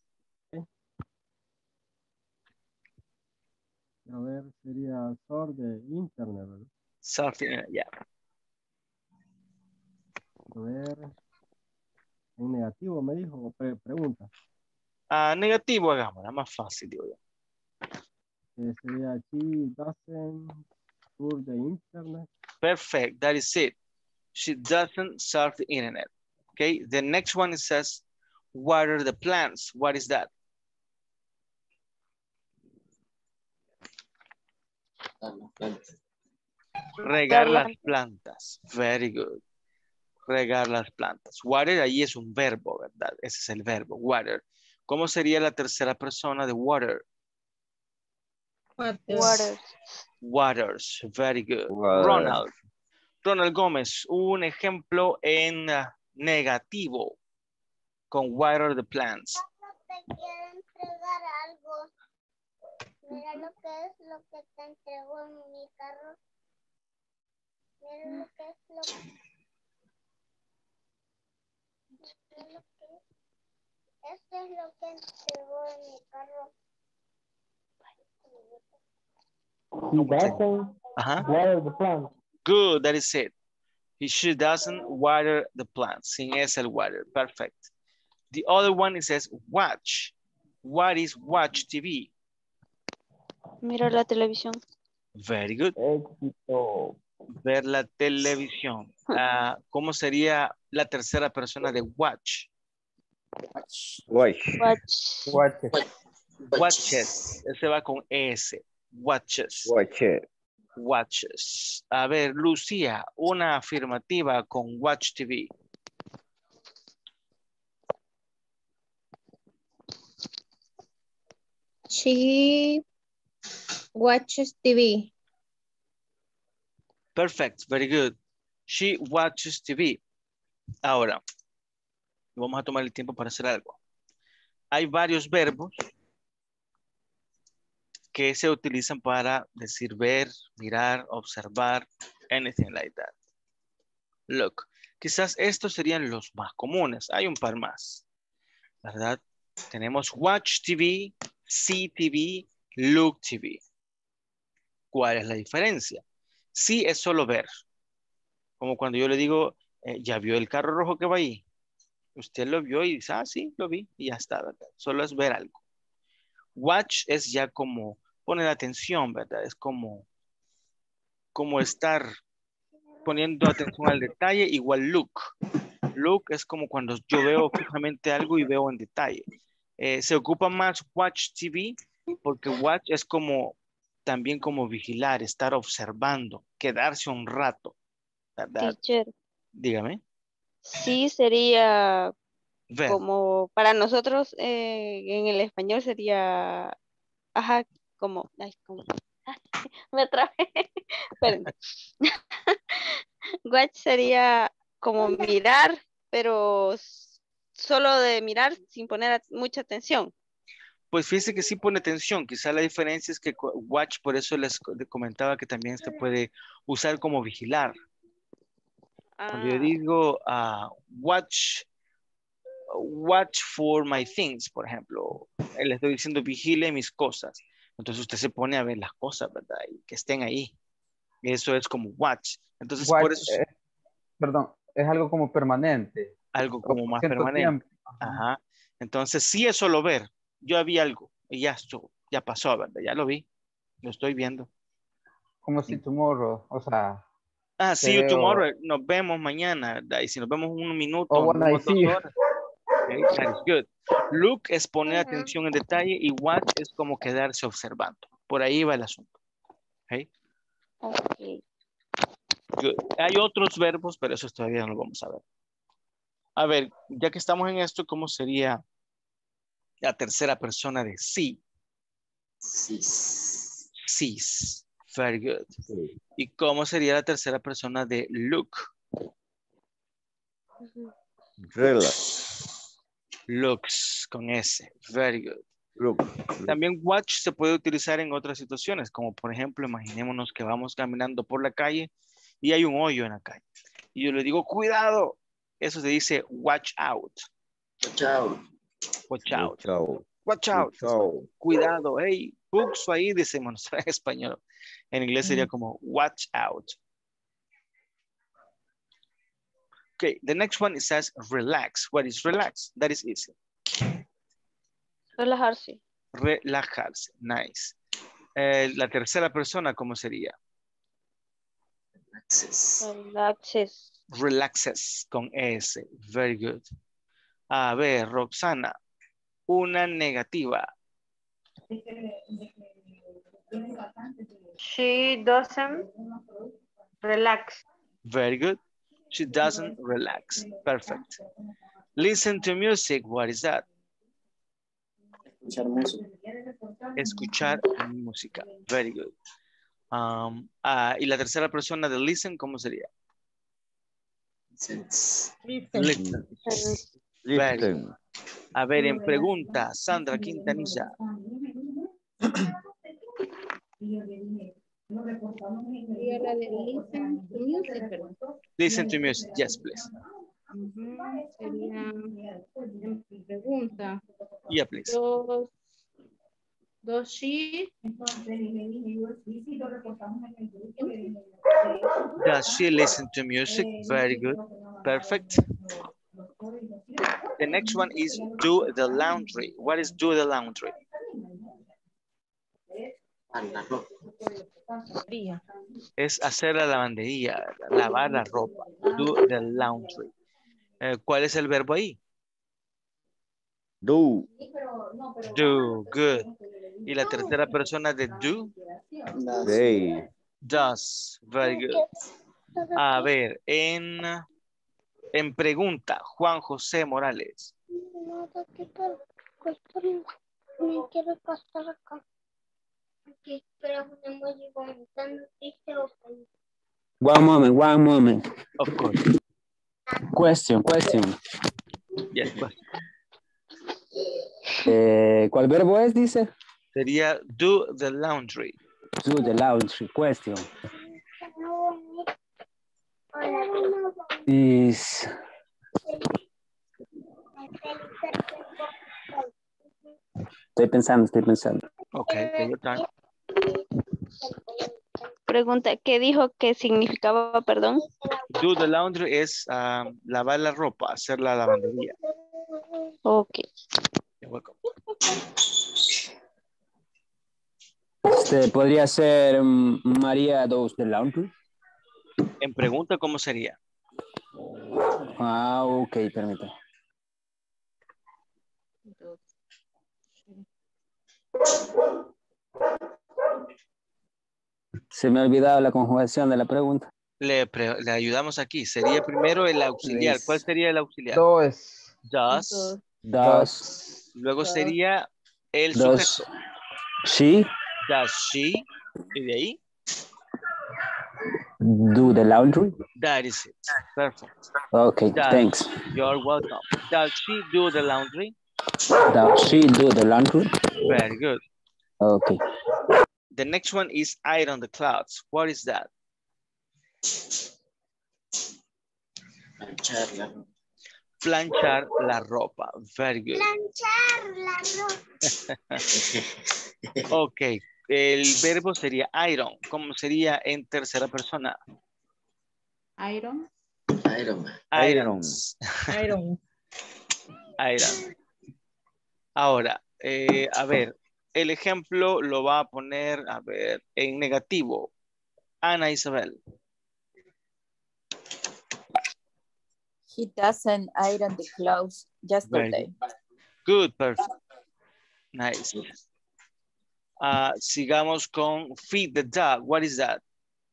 A ver, sería surf de internet, ¿verdad? Surf the internet, ya. A ver, en negativo me dijo, o pregunta. Negativo, hagámosla más fácil, digo yo. Sería she doesn't surf the internet. Perfect, that is it. She doesn't surf the internet. Okay, the next one says, water the plants. What is that? Regar las plantas. Very good. Regar las plantas. Water ahí es un verbo, ¿verdad? Ese es el verbo, water. ¿Cómo sería la tercera persona de water? Waters. Waters. Very good. Water. Ronald Gómez, un ejemplo en negativo con water the plants. Te quiero entregar algo. Mira lo que te entregó en mi carro. Mira lo que es lo que... Esto es lo que entregó en mi carro. He doesn't water the plants. Good, that is it. She doesn't water the plants. Sin es el water. Perfect. The other one it says watch. What is watch TV? Mira la televisión. Very good. Éxito. Ver la televisión. ¿Cómo sería la tercera persona de watch? Watches. Ese va con S. Watches. Watches. A ver, Lucía, una afirmativa con watch TV. She watches TV. Perfect, very good. She watches TV. Ahora, vamos a tomar el tiempo para hacer algo. Hay varios verbos que se utilizan para decir ver, mirar, observar, anything like that. Look, quizás estos serían los más comunes. Hay un par más, ¿verdad? Tenemos watch TV, see TV, look TV. ¿Cuál es la diferencia? Sí es solo ver. Como cuando yo le digo, ¿ya vio el carro rojo que va ahí? Usted lo vio y dice, sí, lo vi y ya está, ¿verdad? Solo es ver algo. Watch es ya como poner atención, ¿verdad? Es como estar poniendo atención al detalle, igual look. Look es como cuando yo veo fijamente algo y veo en detalle. Se ocupa más watch TV porque watch es como también como vigilar, estar observando, quedarse un rato, ¿verdad? Teacher. Dígame. Sí, sería ver. Como para nosotros en el español sería, como, me trabé, espérenme. Watch sería como mirar, pero solo de mirar sin poner mucha atención. Pues fíjese que sí pone atención, quizá la diferencia es que watch, por eso les comentaba que también se puede usar como vigilar. Cuando yo digo watch for my things, por ejemplo, le estoy diciendo vigile mis cosas. Entonces usted se pone a ver las cosas, ¿verdad? Y que estén ahí. Eso es como watch. Entonces, Watch, por eso es perdón, es algo como permanente. algo O como por más cierto permanente. tiempo. Ajá. Entonces, sí es solo ver. Yo vi algo y ya pasó, ¿verdad? Ya lo vi. Lo estoy viendo. Como si tomorrow, o sea, Ah, te see you veo. tomorrow. Nos vemos mañana, ¿verdad? Y si nos vemos un minuto, Oh, nos when I vemos 2 see you. horas. Okay, that is good. Look es poner atención en detalle y watch es como quedarse observando. Por ahí va el asunto. Okay. Ok. Good. Hay otros verbos, pero esos todavía no los vamos a ver. A ver, ya que estamos en esto, ¿cómo sería la tercera persona de sí? Sees. Very good. ¿Y cómo sería la tercera persona de look? Relax. Looks, con S. Very good. Look. También watch se puede utilizar en otras situaciones, como por ejemplo, imaginémonos que vamos caminando por la calle y hay un hoyo en la calle. Y yo le digo, cuidado. Eso se dice watch out. Watch out. Watch out. Chao. Watch out. Chao. Cuidado. Hey, books ahí, decimos en español. En inglés sería como watch out. Okay, the next one it says relax. What is relax? That is easy. Relajarse. Relajarse. Nice. La tercera persona, ¿cómo sería? Relaxes. Relaxes con S. Very good. A ver, Roxana. Una negativa. She doesn't relax. Very good. She doesn't relax. Perfect. Listen to music. What is that? Escuchar música. Escuchar música. Very good. Y la tercera persona de listen, ¿cómo sería? Listen. Very good. A ver, en pregunta, Sandra Quintanilla. Listen to music, yes, please. Sería en pregunta. Yeah, please. Does she? Does she listen to music? Very good. Perfect. The next one is do the laundry. What is do the laundry? Es hacer la lavandería, lavar la ropa. Do the laundry. ¿Cuál es el verbo ahí? Do. Do, good. ¿Y la tercera persona de do? They. Does, very good. A ver, en pregunta, Juan José Morales. Me quiero pasar acá. Aquí, pero me voy comentando. One moment. Of course. Question. Yes, question. ¿Cuál verbo es, dice? Sería do the laundry. Do the laundry. Question. Is... Estoy pensando. Okay, take your time. Pregunta, ¿qué dijo que significaba, perdón? Do the laundry es lavar la ropa, hacer la lavandería. Ok. You're welcome. Podría ser María does the laundry. En pregunta, ¿cómo sería? Ok, permítame. Se me ha olvidado la conjugación de la pregunta. Le ayudamos aquí. Sería primero el auxiliar. ¿Cuál sería el auxiliar? Does. Does. Luego sería el sujeto. She. Does she. Y de ahí. Do the laundry. That is it. Perfect. Okay, thanks. You're welcome. Does she do the laundry? Does she do the laundry? Very good. Okay. The next one is iron the clothes. What is that? Planchar la ropa. Very good. Planchar la ropa. Okay. El verbo sería iron. ¿Cómo sería en tercera persona? Iron. Iron Man. Irons. Iron. Iron. Ahora, a ver, el ejemplo lo va a poner, a ver, en negativo. Ana Isabel. He doesn't iron the clothes yesterday. Good, perfect. Nice. Sigamos con feed the dog. What is that?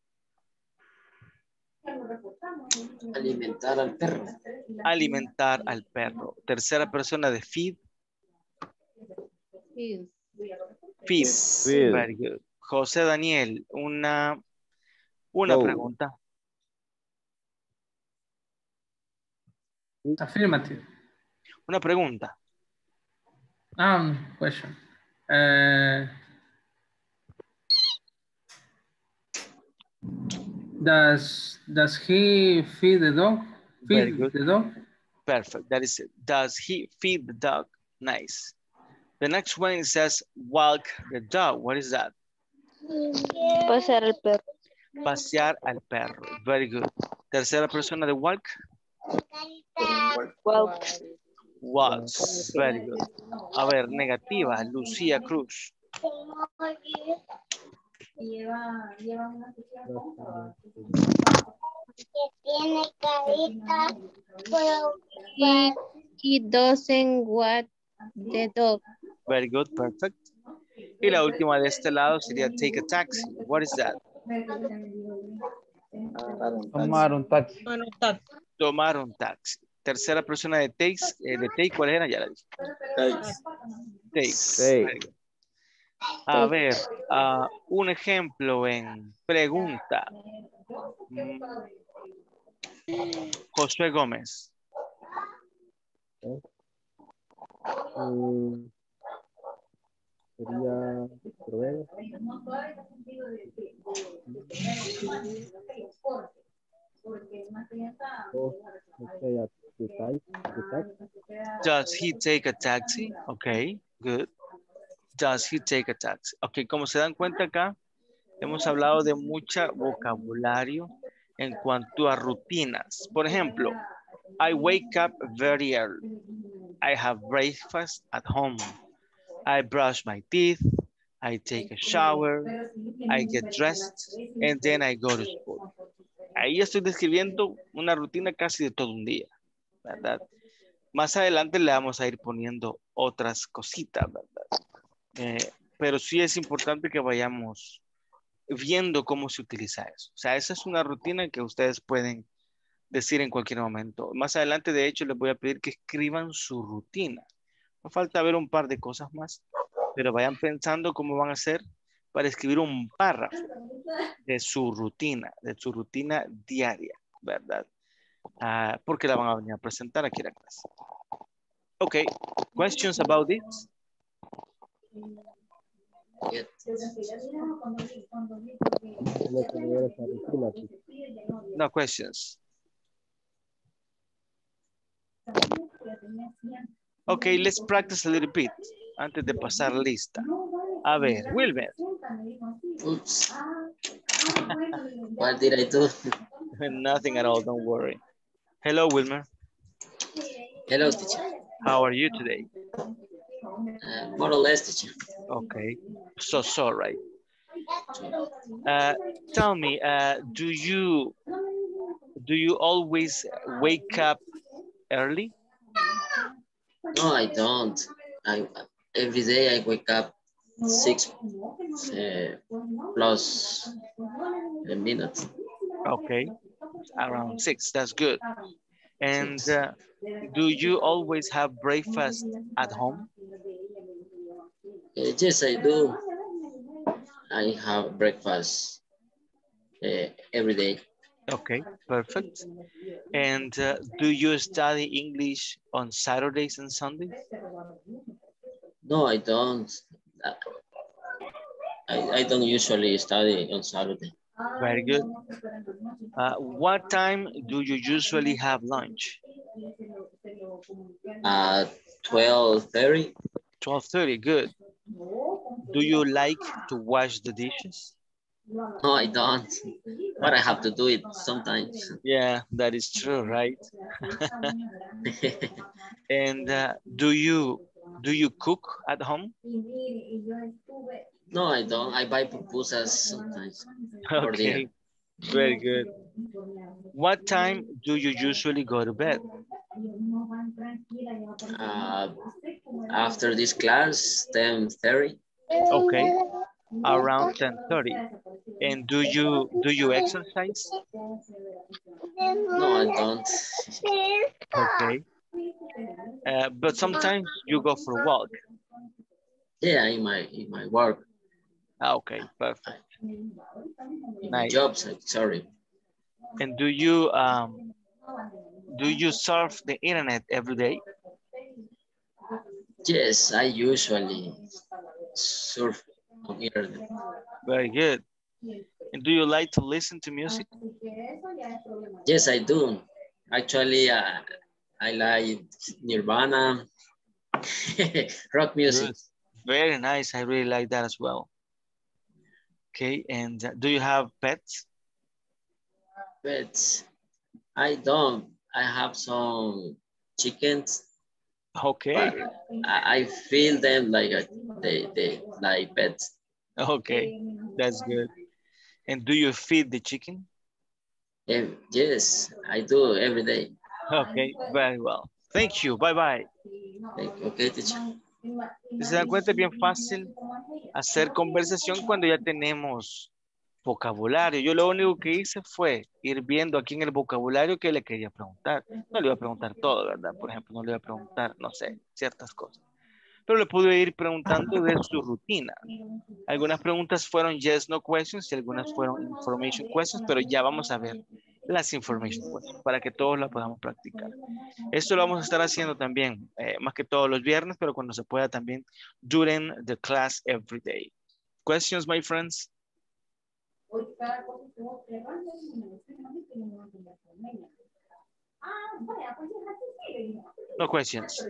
Alimentar al perro. Alimentar al perro. Tercera persona de feed. Feed. Feed. Very good. José Daniel, una pregunta. Affirmative. Una pregunta. Question. Does he feed the dog? Very good. The dog? Perfect. That is it. Does he feed the dog? Nice. The next one says walk the dog. What is that? Pasear al perro. Pasear al perro. Very good. Tercera persona de walk. Walks. Walks. Very good. A ver, negativa. Lucía Cruz. Que tiene carita. He doesn't walk the dog. Very good. Perfect. Y la última de este lado sería take a taxi. What is that? Tomar un taxi. Tomar un taxi. Tercera persona de take, ¿cuál era? Ya la dije. Takes. Very good. A ver, un ejemplo en pregunta. Josué Gómez. Sería proveer. Does he take a taxi? Okay, good. Does he take a taxi? Okay, como se dan cuenta acá, hemos hablado de mucho vocabulario en cuanto a rutinas. Por ejemplo, I wake up very early. I have breakfast at home. I brush my teeth. I take a shower. I get dressed. And then I go to school. Ahí estoy describiendo una rutina casi de todo un día, ¿verdad? Más adelante le vamos a ir poniendo otras cositas, ¿verdad? Pero sí es importante que vayamos viendo cómo se utiliza eso. O sea, esa es una rutina que ustedes pueden decir en cualquier momento. Más adelante, de hecho, les voy a pedir que escriban su rutina. No falta ver un par de cosas más, pero vayan pensando cómo van a hacer para escribir un párrafo de su rutina diaria, ¿verdad? Porque la van a venir a presentar aquí en la clase. Okay, questions about this? No questions. Okay, let's practice a little bit antes de pasar lista. A ver, Wilmer. Oops. What did I do? Nothing at all, don't worry. Hello, Wilmer. Hello, teacher. How are you today? More or less, teacher. Okay, so right. Tell me, do you always wake up early? No, I don't. Every day I wake up 6 plus minutes. Okay, around 6, that's good. And do you always have breakfast at home? Yes, I do. I have breakfast every day. Okay, perfect. And do you study English on Saturdays and Sundays? No, I don't. I don't usually study on Saturday. Very good. What time do you usually have lunch? 12:30. 12:30, good. Do you like to wash the dishes? No, I don't. But I have to do it sometimes. Yeah, that is true, right? And do you cook at home? No, I don't. I buy pupusas sometimes. For dinner. Okay, very good. What time do you usually go to bed? After this class, 10:30. Okay, around 10:30. And do you exercise? No, I don't. Okay. But sometimes you go for a walk. Yeah, in my work. Okay, perfect. In Nice. my job, sorry. And do you surf the internet every day? Yes, I usually surf on internet. Very good. And do you like to listen to music? Yes, I do. Actually, I like Nirvana, rock music. Good. Very nice. I really like that as well. Okay, and do you have pets? Pets, I don't. I have some chickens. Okay. I feel them like they like pets. Okay, that's good. And do you feed the chicken? Yes, I do every day. Okay, very well. Thank you. Bye-bye. Okay, teacher. Si se dan cuenta, es bien fácil hacer conversación cuando ya tenemos vocabulario. Yo lo único que hice fue ir viendo aquí en el vocabulario que le quería preguntar. No le iba a preguntar todo, ¿verdad? Por ejemplo, no le iba a preguntar, no sé, ciertas cosas. Pero le pude ir preguntando de su rutina. Algunas preguntas fueron yes, no questions y algunas fueron information questions, pero ya vamos a ver las information questions para que todos la podamos practicar. Esto lo vamos a estar haciendo también, más que todos los viernes, pero cuando se pueda también during the class every day. Questions, my friends? No questions.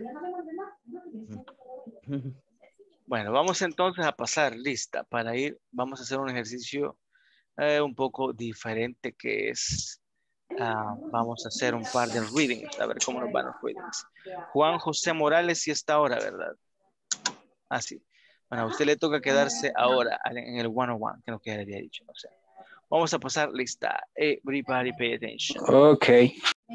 Bueno, vamos entonces a pasar lista para ir. Vamos a hacer un ejercicio un poco diferente que es, vamos a hacer un par de readings, a ver cómo nos van los readings. Juan José Morales sí está ahora, ¿verdad? Así. Bueno, a usted le toca quedarse ahora en el 101, que no que había dicho. O sea, vamos a pasar lista. Everybody pay attention. Okay.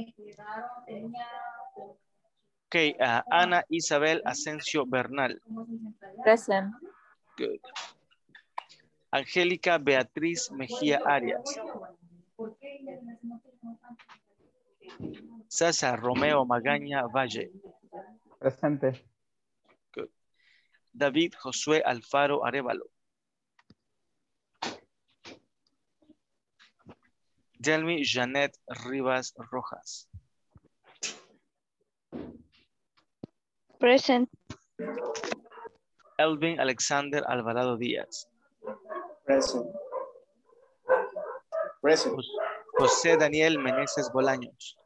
Ok, Ana Isabel Asensio Bernal. Present. Good. Angélica Beatriz Mejía Arias. César Romeo Magaña Valle. Presente. Good. David Josué Alfaro Arevalo. Delmi Janet Rivas Rojas. Present. Elvin Alexander Alvarado Díaz. Present. Present. José Daniel Meneses Bolaños.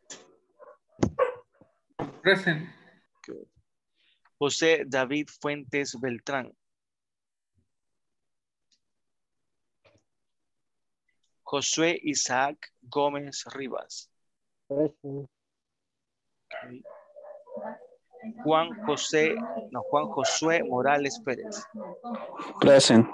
Present. Good. José David Fuentes Beltrán. Josué Isaac Gómez Rivas. Present. Okay. Juan Josué Morales Pérez. Present.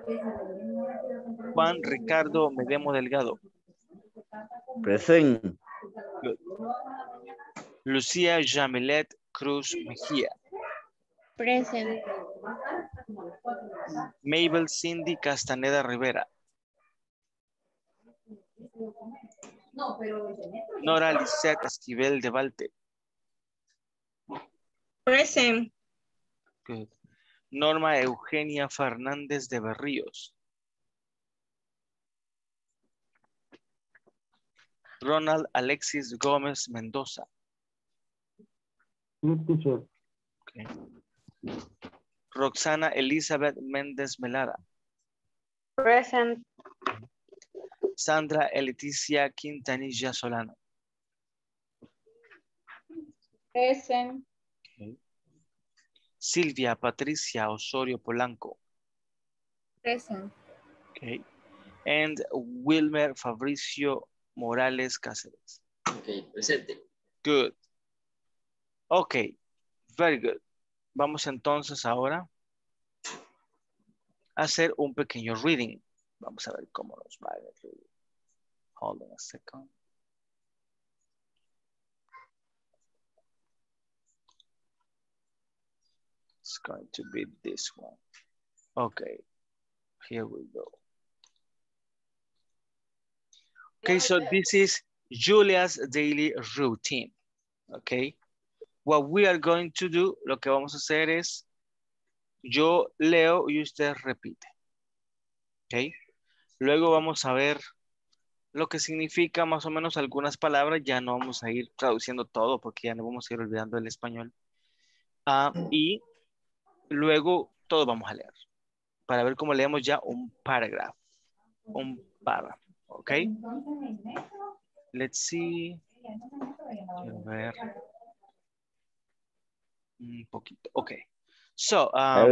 Juan Ricardo Medemo Delgado. Present. Good. Lucía Jamilet Cruz Mejía. Present. Mabel Cindy Castaneda Rivera. Nora Lisette Esquivel de Valte. Present. Good. Norma Eugenia Fernández de Berríos. Ronald Alexis Gómez Mendoza. Okay. Roxana Elizabeth Méndez Melara. Present. Sandra Leticia Quintanilla Solano. Present. Okay. Silvia Patricia Osorio Polanco. Present. Okay. And Wilmer Fabricio Morales Cáceres. Okay, presente. Good. Okay, very good. Vamos entonces ahora a hacer un pequeño reading. Vamos a ver cómo nos va el reading. Hold on a second. It's going to be this one. Okay, here we go. Okay, so this is Julia's daily routine. Okay, what we are going to do, lo que vamos a hacer es, yo leo y usted repite. Okay, luego vamos a ver lo que significa más o menos algunas palabras. Ya no vamos a ir traduciendo todo porque ya no vamos a ir olvidando el español. Y luego todo vamos a leer para ver cómo leemos ya un parágrafo. Un párrafo, ¿ok? Let's see. Quiero ver. Un poquito, ok. So,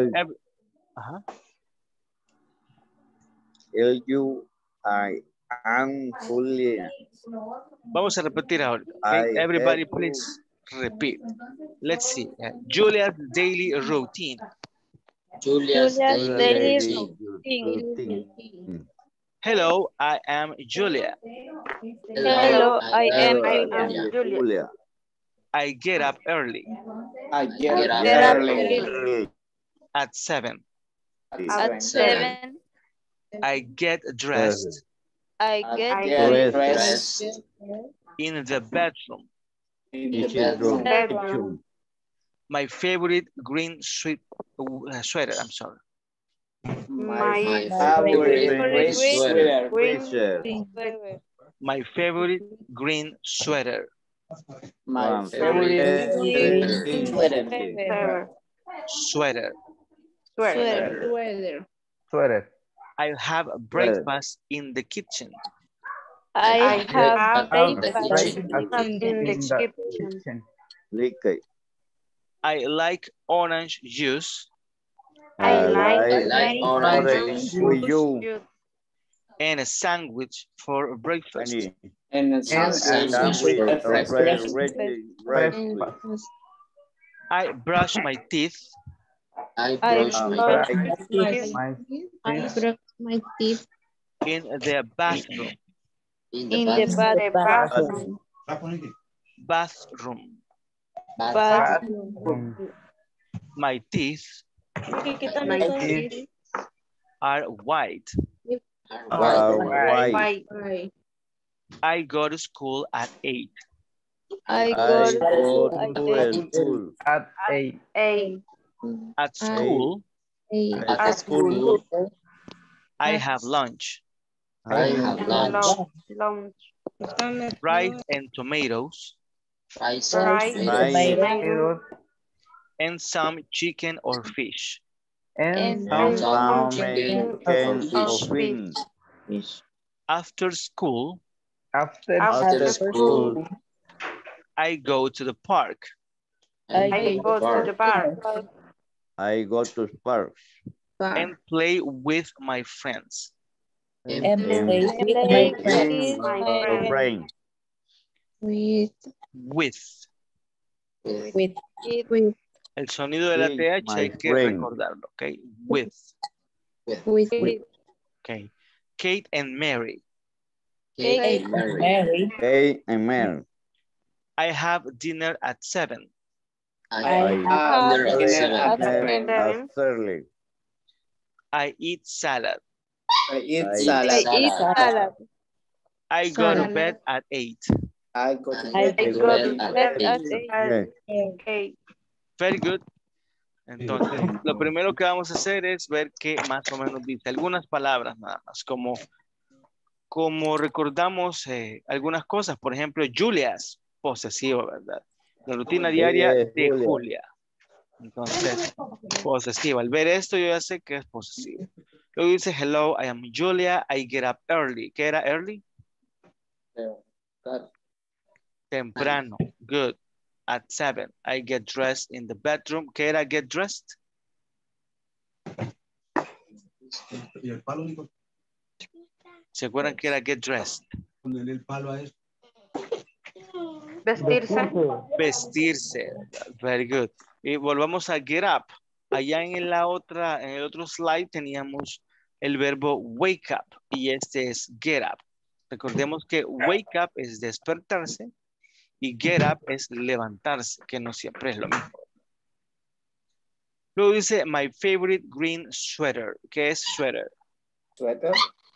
I am Julia. Vamos a repetir ahora. Okay? Everybody please repeat. Let's see. Julia's daily routine. Julia's daily routine. Hello, I am Julia. Hello, I am Julia. I get up early. I get up early. At 7. At 7. I get dressed. I get dressed. In the bedroom. In the bedroom. My favorite green sweater, I'm sorry. My favorite sweater. My favorite green sweater. My favorite Sweater. Sweater. I have breakfast in the kitchen. I have breakfast in the kitchen. I like orange juice. I like orange juice. And a sandwich for breakfast. And a sandwich for breakfast. I brush my teeth. I brush my teeth in the bathroom. In the bathroom. My teeth are white. I go to school at 8. I go to school at 8. At school, I have lunch. Rice and tomatoes. And some chicken or fish. And some chicken or fish. After school, I go to the park. I go to the park. And play with my friends. And play with my friends. With. El sonido de la TH hay que recordarlo, ¿ok? With. Okay. Kate and Mary. Kate and Mary. I have dinner at 7. I have dinner at 7. I eat salad. I eat salad. I go to bed at 8. I go to bed at 8. Very good. Entonces, lo primero que vamos a hacer es ver qué más o menos dice. Algunas palabras nada más, como recordamos algunas cosas. Por ejemplo, Julia's, posesivo, ¿verdad? La rutina diaria de Julia. Entonces, posesivo. Al ver esto, yo ya sé que es posesivo. Luego dice, hello, I am Julia, I get up early. ¿Qué era early? Temprano. Good. At 7, I get dressed in the bedroom. ¿Qué era get dressed? ¿Se acuerdan que era get dressed? Vestirse. Vestirse. Very good. Y volvamos a get up. Allá en el otro slide teníamos el verbo wake up y este es get up. Recordemos que wake up es despertarse y get up es levantarse, que no siempre es lo mismo. Luego dice my favorite green sweater. ¿Qué es sweater? Suéter.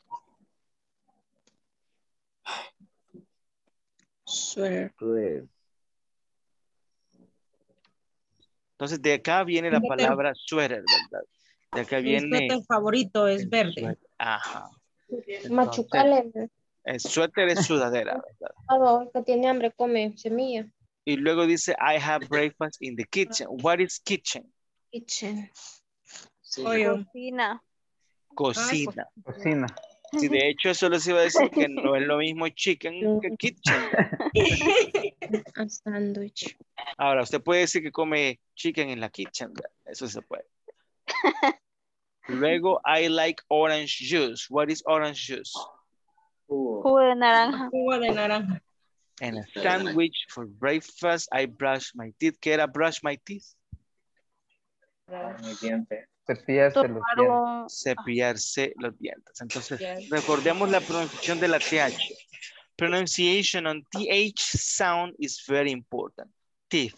Sweater. Entonces de acá viene la palabra sweater, ¿verdad? De acá Mi viene... suéter favorito es verde. Suéter. Ajá. Machucale. El suéter es sudadera, ¿verdad? Todo, que tiene hambre, come semilla. Y luego dice, I have breakfast in the kitchen. What is kitchen? Kitchen. Cocina. Cocina. Cocina. Sí, de hecho, eso les iba a decir que no es lo mismo chicken que kitchen. A sándwich. Ahora, usted puede decir que come chicken en la kitchen, ¿verdad? Eso se puede. Luego, I like orange juice. What is orange juice? Jugo de naranja. Jugo de naranja. And a sandwich for breakfast. I brush my teeth. ¿Qué era brush my teeth? Cepillarse los dientes. Cepillarse los dientes. Entonces, recordemos la pronunciación de la TH. Pronunciation on TH sound is very important. Teeth.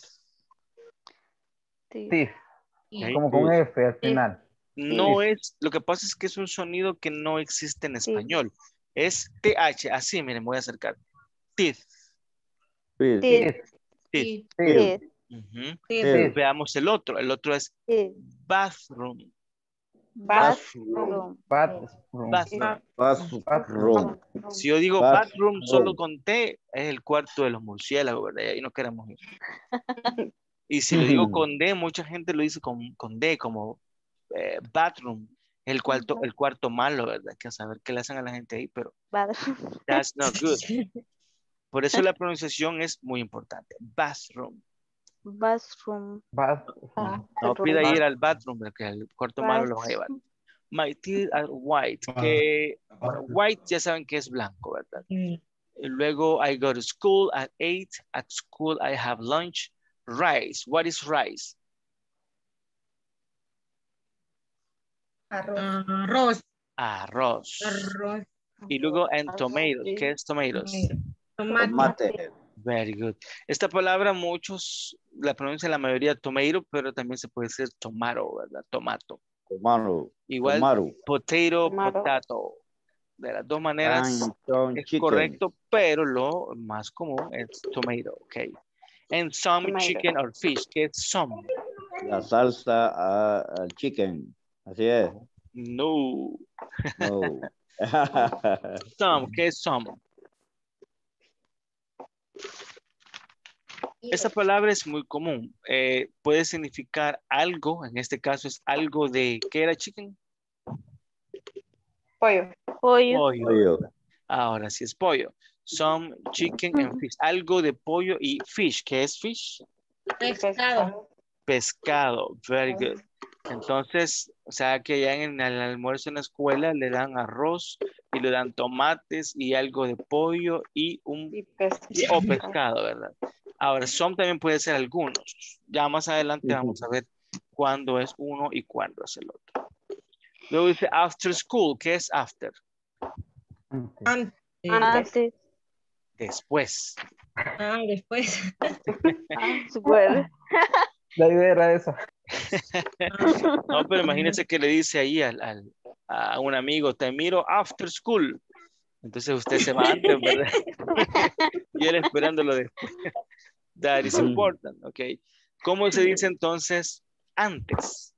Teeth. Okay. Como con F al final. No es, lo que pasa es que es un sonido que no existe en español. Es TH, así, miren, me voy a acercar. Teeth. Teeth. Teeth. Teeth. Teeth. Veamos el otro es bathroom. Bathroom. Bathroom. Si yo digo bathroom solo con T, es el cuarto de los murciélagos, ¿verdad? Y ahí no queremos ir. Y si lo digo con D, mucha gente lo dice con D, como bathroom, el cuarto malo, ¿verdad? Que a saber qué le hacen a la gente ahí, pero that's not good. Por eso la pronunciación es muy importante. Bathroom. Bathroom. No pida ir al bathroom, porque al cuarto malo lo va a llevar. My teeth are white. Que white ya saben que es blanco, ¿verdad? Y luego I go to school at 8. At school I have lunch. Rice. What is rice? Arroz. Arroz. Y luego and tomatoes. ¿Qué es tomatoes? Tomate. Very good. Esta palabra muchos la pronuncian la mayoría tomato, pero también se puede decir tomato, ¿verdad? Tomato. Tomato. Igual Tomato. potato, potato. De las dos maneras es correcto, pero lo más común es tomato, ok. And some chicken or fish. ¿Qué es some? La salsa al chicken. Así es. No. No. Some. ¿Qué es some? Esta palabra es muy común. Puede significar algo. En este caso es algo de... ¿Qué era chicken? Pollo. Pollo. Ahora sí es pollo. Some chicken and fish. Algo de pollo y fish. ¿Qué es fish? Pescado. Pescado. Very good. Entonces, o sea que ya en el almuerzo en la escuela le dan arroz y le dan tomates y algo de pollo y pescado, ¿verdad? Ahora, some también puede ser algunos. Ya más adelante vamos a ver cuándo es uno y cuándo es el otro. Luego dice after school. ¿Qué es after? Antes. Después. Después. Bueno. La idea era esa. No, pero imagínense que le dice ahí a un amigo, te miro after school. Entonces usted se va antes, ¿verdad? Y él esperándolo después. That is important, ok. ¿Cómo se dice entonces antes?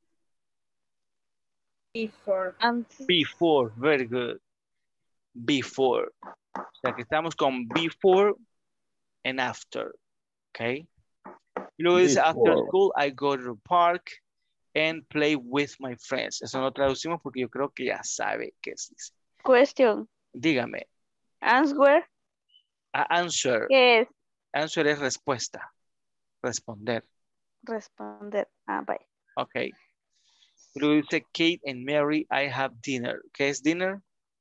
Before. Before, very good. Before. O sea que estamos con before and after, ok. Y luego dice after school I go to the park and play with my friends. Eso no traducimos porque yo creo que ya sabe qué es. Question. Dígame. Answer. Answer. ¿Qué es? Answer es respuesta. Responder. Responder. Bye. Ok. Luego dice Kate and Mary, I have dinner. ¿Qué es dinner?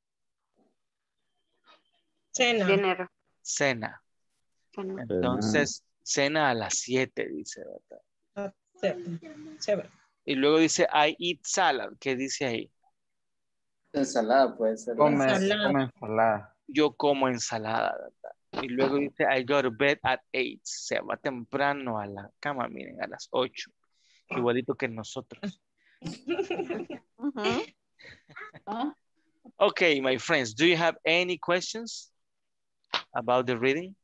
Cena. Dinero. Cena. Cena. Entonces, cena a las 7, dice, ¿verdad? Chévere. Y luego dice I eat salad. ¿Qué dice ahí? Ensalada puede ser. Come Ensalada. ensalada. Yo como ensalada, ¿verdad? Y luego dice I go to bed at 8. Se va temprano a la cama, miren, a las 8. Igualito que nosotros. Okay, my friends, do you have any questions about the reading?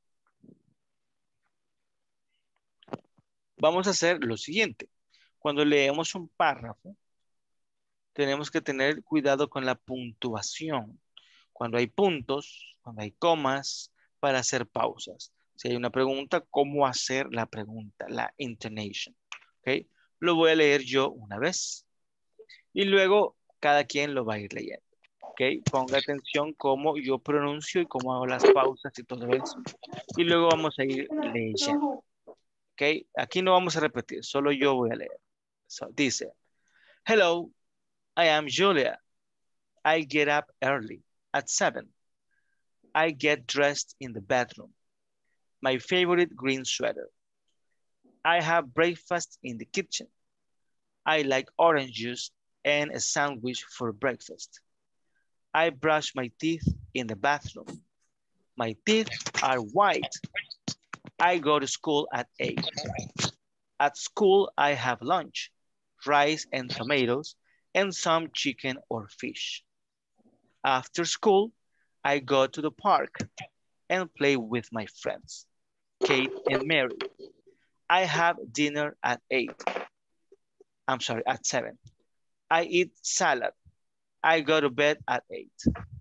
Vamos a hacer lo siguiente. Cuando leemos un párrafo, tenemos que tener cuidado con la puntuación. Cuando hay puntos, cuando hay comas, para hacer pausas. Si hay una pregunta, ¿cómo hacer la pregunta? La intonation. ¿Okay? Lo voy a leer yo una vez. Y luego cada quien lo va a ir leyendo. ¿Ok? Ponga atención cómo yo pronuncio y cómo hago las pausas y todo eso. Y luego vamos a ir leyendo. ¿Ok? Aquí no vamos a repetir, solo yo voy a leer. So, dice, hello, I am Julia. I get up early at 7. I get dressed in the bedroom. My favorite green sweater. I have breakfast in the kitchen. I like orange juice and a sandwich for breakfast. I brush my teeth in the bathroom. My teeth are white. I go to school at 8. At school, I have lunch, rice and tomatoes, and some chicken or fish. After school, I go to the park and play with my friends, Kate and Mary. I have dinner at 8. I'm sorry, at 7. I eat salad. I go to bed at 8.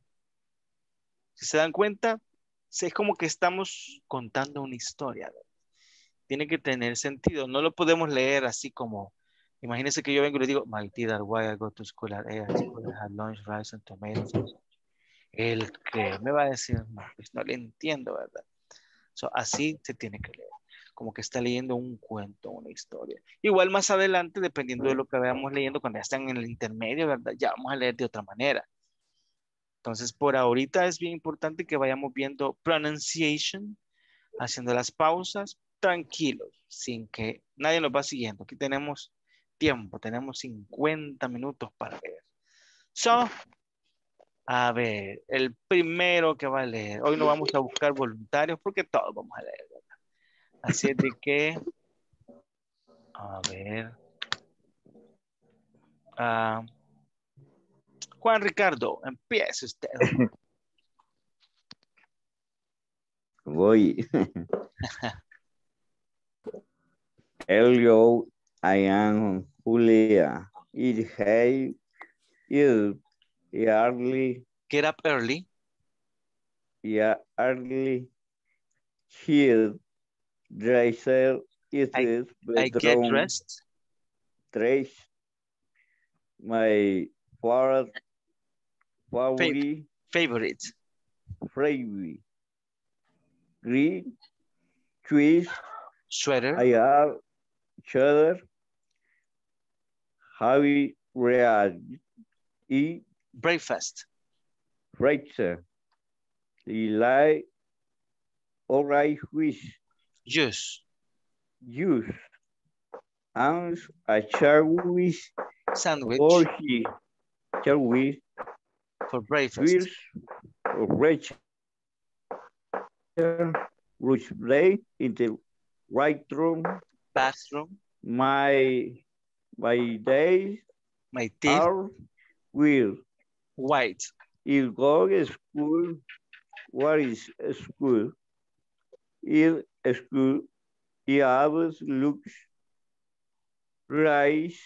Si se dan cuenta, es como que estamos contando una historia. Tiene que tener sentido. No lo podemos leer así como, imagínense que yo vengo y le digo, my teacher, why I go to school at 8, school I have lunch, rice and tomatoes. El que me va a decir, no, pues no le entiendo, ¿verdad? So, así se tiene que leer. Como que está leyendo un cuento, una historia. Igual más adelante, dependiendo de lo que vayamos leyendo, cuando ya están en el intermedio, ¿verdad? Ya vamos a leer de otra manera. Entonces, por ahorita es bien importante que vayamos viendo pronunciation, haciendo las pausas, tranquilos, sin que nadie nos va siguiendo. Aquí tenemos tiempo, tenemos 50 minutos para leer. So, a ver, el primero que va a leer. Hoy no vamos a buscar voluntarios porque todos vamos a leer, ¿verdad? Así es de que, a ver. Juan Ricardo, empiece usted. Voy. Hello, I am Julia. Early. Get up early. Yeah, early. Here, dresser is I get dressed. Dress. My favorite. Green twist. Sweater. I have cheddar. Heavy real. Eat. Breakfast. Breakfast. Like orange fish. Juice. And a sandwich. For breakfast. For breakfast. Which play in the right room. Bathroom. My teeth are weird. White. Il go to school. What is school? In school, he always looks rice,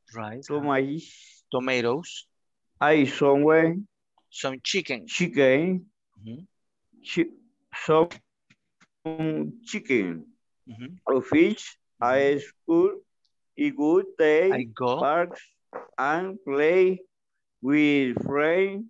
tomatoes. I somewhere. Some chicken. Some chicken. Or fish. I school. A good day. I go. Parks and play with friends.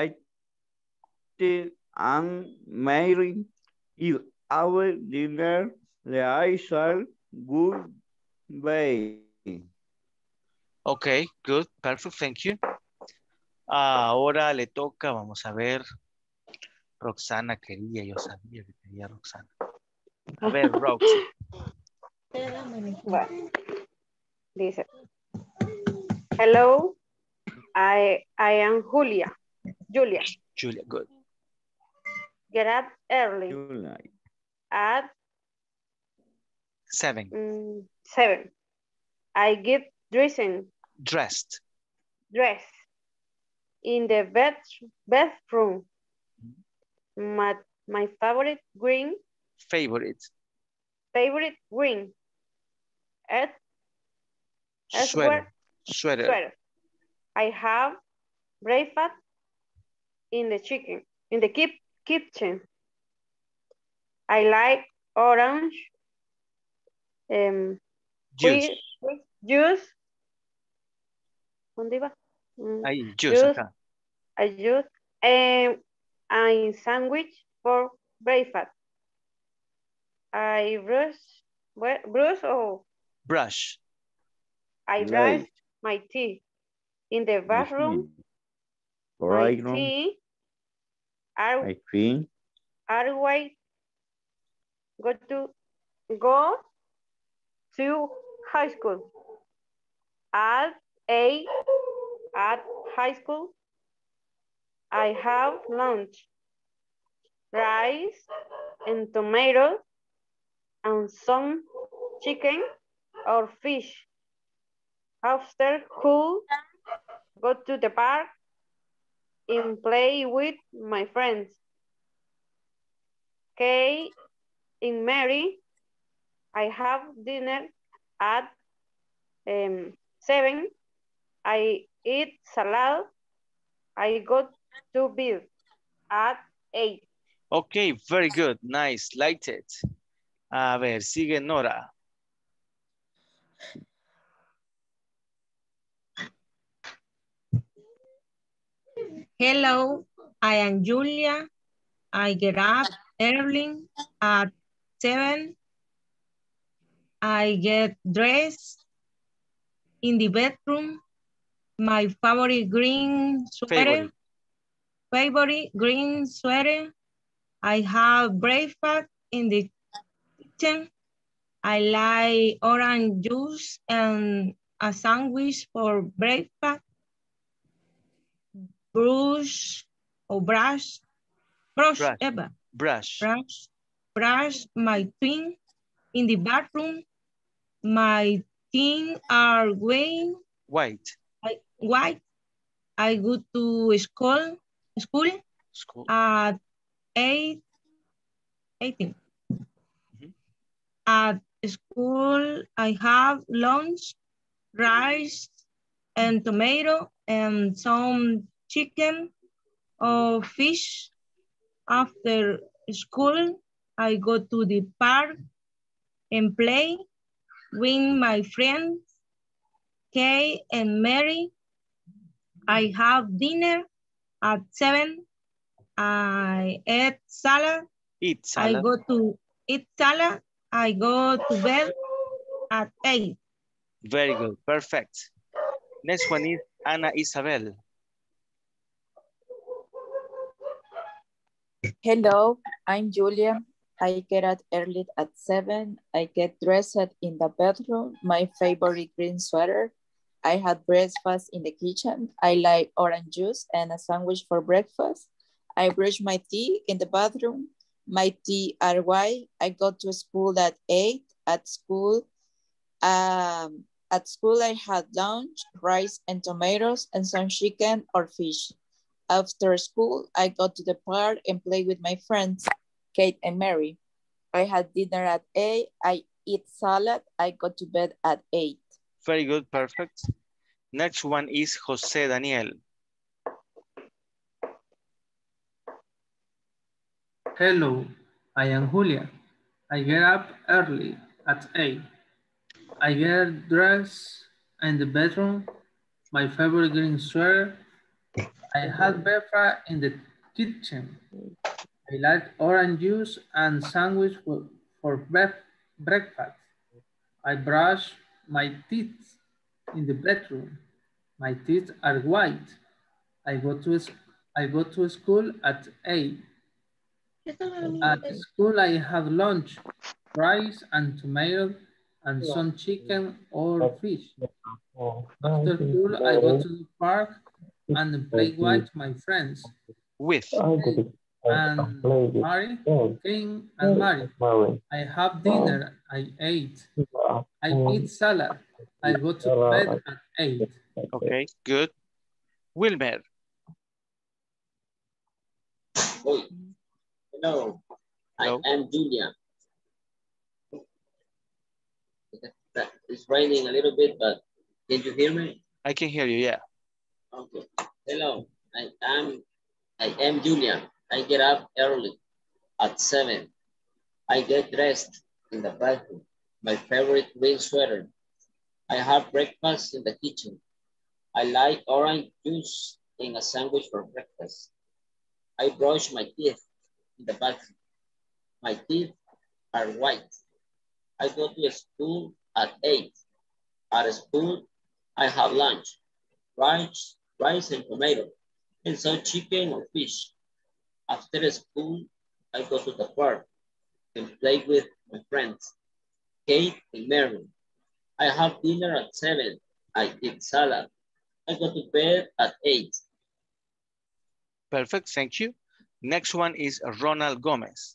Kate and Mary. If our dinner, the I shall goodbye. Okay, good, perfect, thank you. Ahora le toca, vamos a ver. Roxana quería, yo sabía que quería Roxana. A ver, Roxy. Bueno, dice, hello, I am Julia. Julia. Julia, good. Get up early at 7. 7. I get Dressed. dressed in the bathroom. My favorite green. Favorite. Green. Sweater. I have breakfast in the kitchen. I like orange juice. ¿Dónde iba? Ahí, juice acá. And sandwich for breakfast. I brush. I brush my teeth in the bathroom. My teeth are white. Go to high school. At high school, I have lunch, rice and tomatoes, and some chicken or fish. After school, go to the park and play with my friends. Kay and Mary, I have dinner at 7. I eat salad. I go to bed at 8. Okay, very good. Nice. Liked it. A ver, sigue Nora. Hello, I am Julia. I get up early at 7. I get dressed in the bedroom. My favorite green sweater. I have breakfast in the kitchen. I like orange juice and a sandwich for breakfast. Brush my teeth in the bathroom. My teeth are white. I go to school at 18. At school, I have lunch, rice and tomato and some chicken or fish. After school, I go to the park and play with my friends, Kay and Mary. I have dinner at 7. I eat salad. I go to eat salad. I go to bed at 8. Very good. Perfect. Next one is Ana Isabel. Hello, I'm Julia. I get up early at 7. I get dressed in the bedroom. My favorite green sweater. I had breakfast in the kitchen. I like orange juice and a sandwich for breakfast. I brush my teeth in the bathroom. My teeth are white. I go to school at 8. At school, I had lunch, rice and tomatoes and some chicken or fish. After school, I go to the park and play with my friends, Kate and Mary. I had dinner at 8. I eat salad. I go to bed at 8. Very good, perfect. Next one is Jose Daniel. Hello, I am Julia. I get up early at 8. I get dressed in the bedroom. My favorite green sweater. I had breakfast in the kitchen. I like orange juice and sandwich for breakfast. I brush my teeth in the bedroom. My teeth are white. I go to school at 8. At school, I have lunch, rice and tomato, and some chicken or fish. After school, I go to the park and play with my friends. With. And Mary, King and Mary. I have dinner. I ate. I eat salad. I go to bed at 8. Okay, good. Wilmer. Hey, hello. Hello. I am Julia. It's raining a little bit, but can you hear me? I can hear you, yeah. Okay. Hello. I am Julia. I get up early at 7. I get dressed in the bathroom. My favorite green sweater. I have breakfast in the kitchen. I like orange juice and a sandwich for breakfast. I brush my teeth in the bathroom. My teeth are white. I go to school at 8. At school, I have lunch, rice and tomato, and some chicken or fish. After school, I go to the park and play with my friends, Kate and Mary. I have dinner at 7. I eat salad. I go to bed at 8. Perfect, thank you. Next one is Ronald Gomez.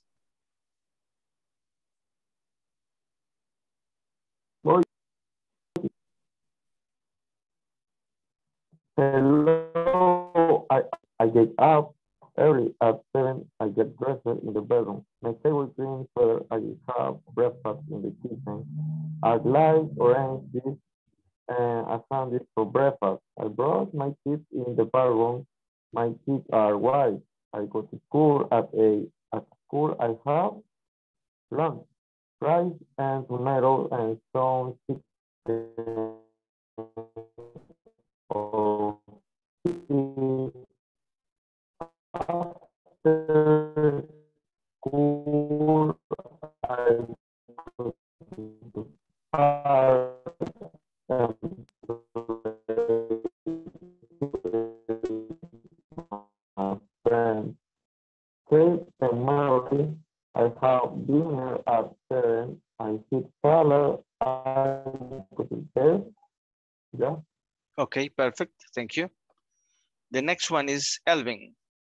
Hello, I get up early at 7. I get dressed in the bedroom. My favorite thing where I have breakfast in the kitchen. I like orange juice and a sandwich for breakfast. I brush my teeth in the bathroom. My teeth are white. I go to school at 8. At school, I have lunch, rice and tomato and some chicken or fish. After school, I go to the park and play with my friends. Kate and Mary, I have dinner at 7. I eat salad. I go to bed. Yeah. Okay, perfect, thank you. The next one is Elvin.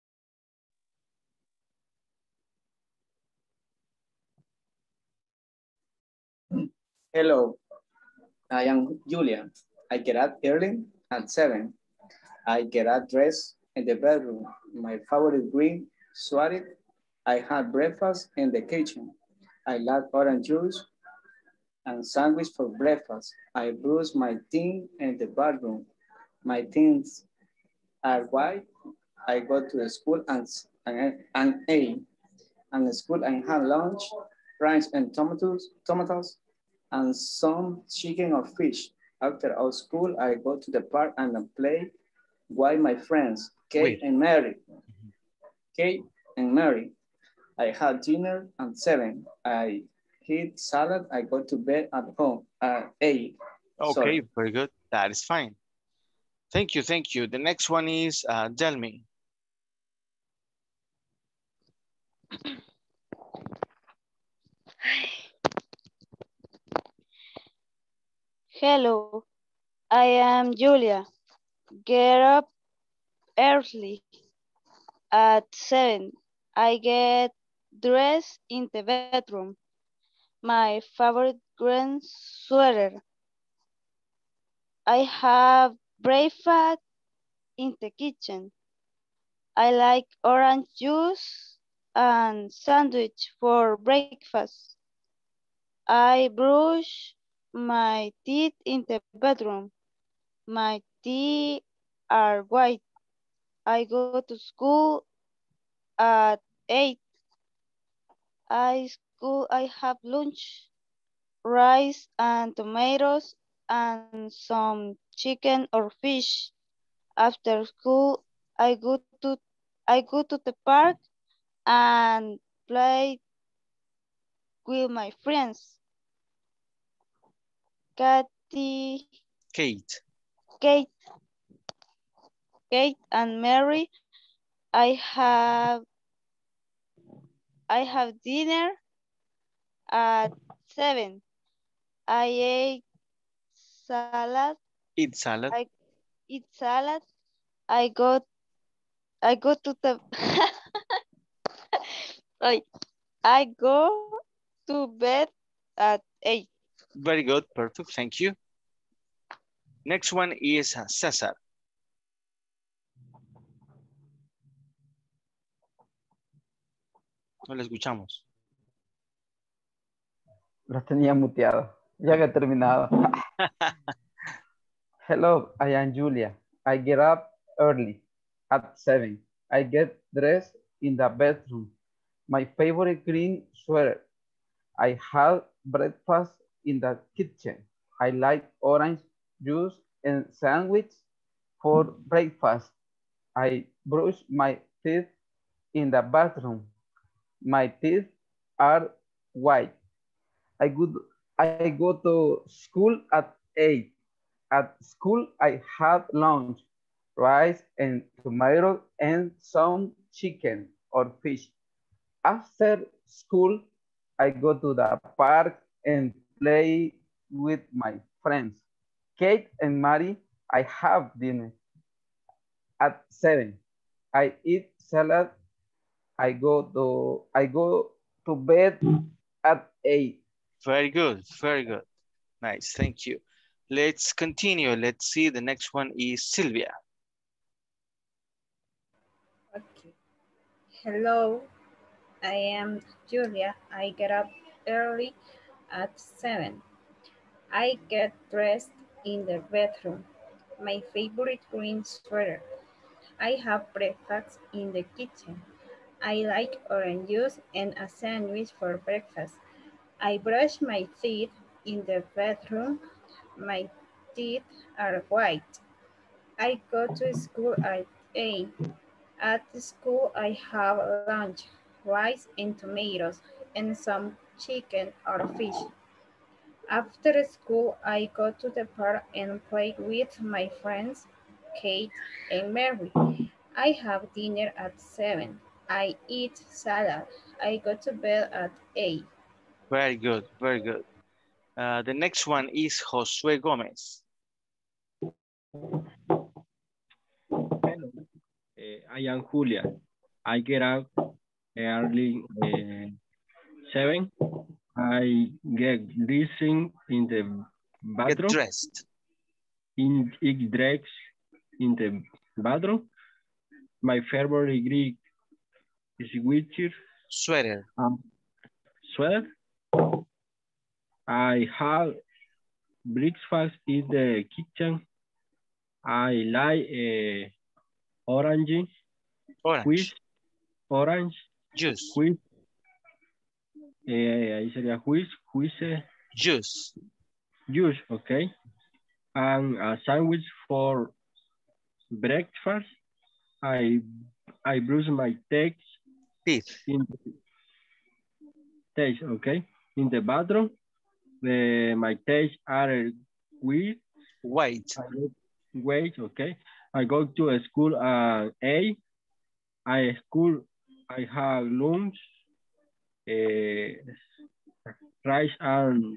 Hello, I am Julia. I get up early at 7. I get up dressed in the bedroom. My favorite green sweater. I had breakfast in the kitchen. I like orange juice and sandwich for breakfast. I brush my teeth in the bathroom. My teeth are white. I go to school and eat. And school I have lunch, rice and tomatoes, and some chicken or fish. After our school, I go to the park and play with my friends, Kate and Mary. Kate and Mary. I had dinner at 7. I eat salad. I go to bed at home at 8. Okay, Sorry. very good. That is fine. Thank you, thank you. The next one is Delmi. Hello, I am Julia. Get up early at 7. I get dressed in the bedroom. My favorite green sweater. I have breakfast in the kitchen. I like orange juice and sandwich for breakfast. I brush my teeth in the bedroom. My teeth are white. I go to school at 8. I have lunch, rice and tomatoes and some chicken or fish. After school, I go to the park and play with my friends. Kathy Kate. Kate and Mary. I have dinner at 7. I ate salad. Eat salad. I eat salad. I go to the I go to bed at 8. Very good. Perfect. Thank you. Next one is Cesar. No le escuchamos. Los tenía muteados. Ya que he terminado. Hello, I am Julia. I get up early at 7. I get dressed in the bedroom. My favorite green sweater. I have breakfast in the kitchen. I like orange juice and sandwich for breakfast. I brush my teeth in the bathroom. My teeth are white. I go to school at 8. At school, I had lunch, rice and tomato and some chicken or fish. After school, I go to the park and play with my friends. Kate and Mary, I have dinner at 7. I eat salad. I go to bed at 8. Very good. Very good. Nice. Thank you. Let's continue. Let's see. The next one is Sylvia. Okay. Hello, I am Julia. I get up early at 7. I get dressed in the bedroom. My favorite green sweater. I have breakfast in the kitchen. I like orange juice and a sandwich for breakfast. I brush my teeth in the bedroom. My teeth are white. I go to school at 8. At school, I have lunch, rice and tomatoes, and some chicken or fish. After school, I go to the park and play with my friends, Kate and Mary. I have dinner at 7. I eat salad. I go to bed at 8. Very good. Very good. The next one is Josue Gomez. Hello, I am Julia. I get up early 7. I get dressed in the bathroom. Get dressed. Dressed in the bathroom. My favorite Greek is sweater. Sweater. I have breakfast in the kitchen. I like orange juice. Ahí sería juice, okay. And a sandwich for breakfast. I brush my teeth. Okay. In the bathroom, my teeth are white. Okay. I go to school at 8. I have lunch, rice and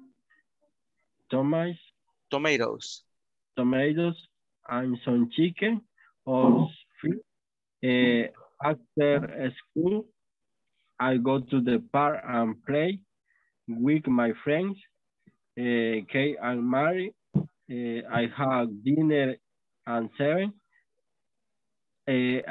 tomatoes, and some chicken or fish. After school, I go to the park and play with my friends, Kate and Mary. I have dinner at 7. Eat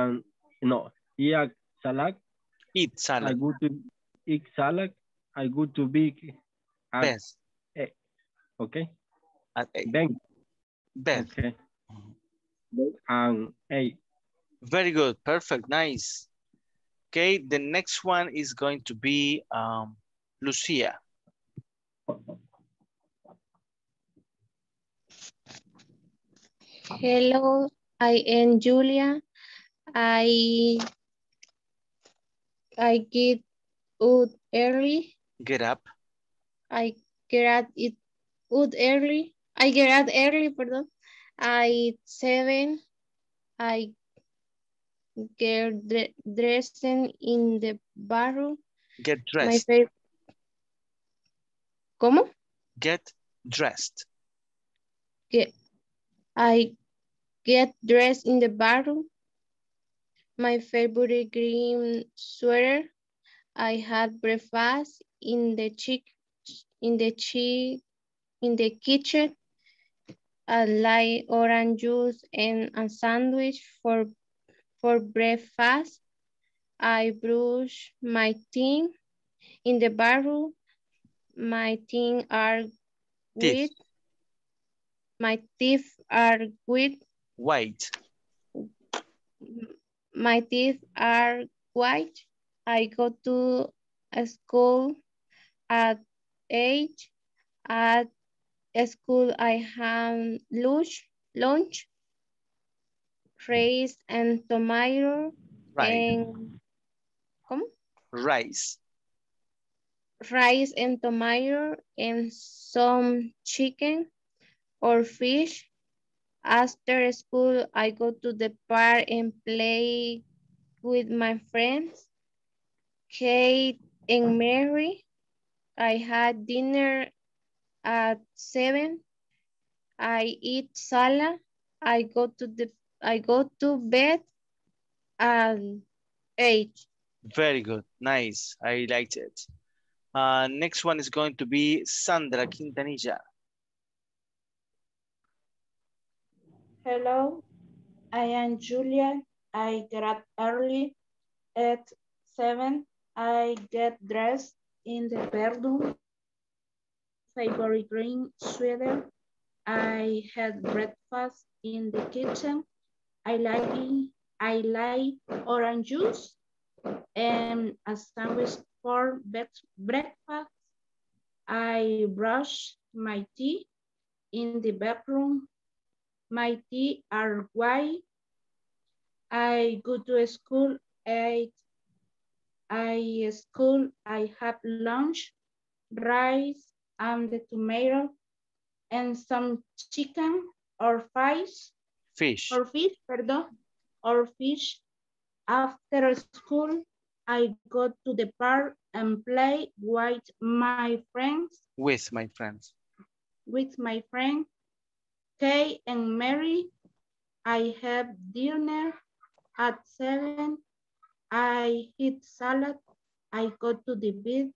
salad. Eat salad. I go to eat salad. I go to bed at 8. Okay. At 8. Bed. Okay. And 8. Very good. Perfect. Nice. Okay. The next one is going to be Lucia. Hello, I am Julia. I get up early. Get up. I get up early. I get up early, perdón. I 7. I get dressed in the bathroom. Get My dressed. favorite. ¿Cómo? Get dressed. I get dressed in the bathroom. My favorite green sweater. I had breakfast in the kitchen. I like orange juice and a sandwich for breakfast. I brush my teeth in the bathroom. My teeth are white. My teeth are white. White. My teeth are white. I go to a school at 8. At school, I have lunch, rice and tomato, Right. and ¿cómo? Rice. Rice and tomato and some chicken or fish. After school, I go to the park and play with my friends, Kate and Mary. I had dinner at 7. I eat salad. I go to bed at 8. Very good. Nice. I liked it. Next one is going to be Sandra Quintanilla. Hello, I am Julia. I get up early at 7. I get dressed in the bedroom. Favorite green sweater. I had breakfast in the kitchen. I like orange juice and a sandwich for breakfast. I brush my teeth in the bathroom. My teeth are white. I go to school at I have lunch, rice and the tomato and some chicken or fish. Or fish. After school, I go to the park and play with my friends. With my friend Kay and Mary. I have dinner at 7. I eat salad. I go to the bed.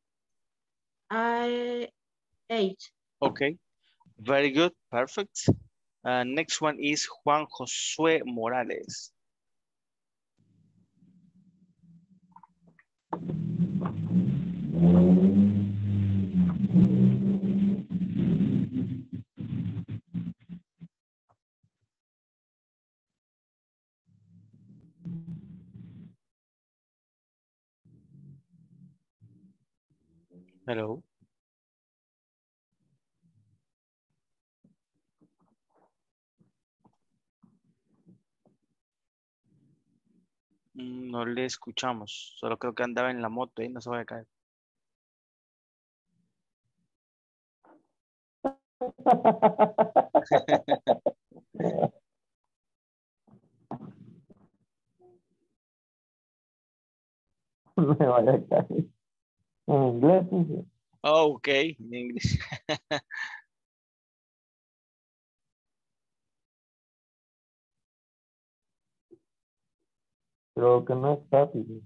I ate. Okay, very good, perfect. Next one is Juan Josué Morales. Hello. No le escuchamos, solo creo que andaba en la moto y no se vaya a caer. Me vaya a caer. En inglés, dice. Oh, ok, en inglés. Creo que no está, dice.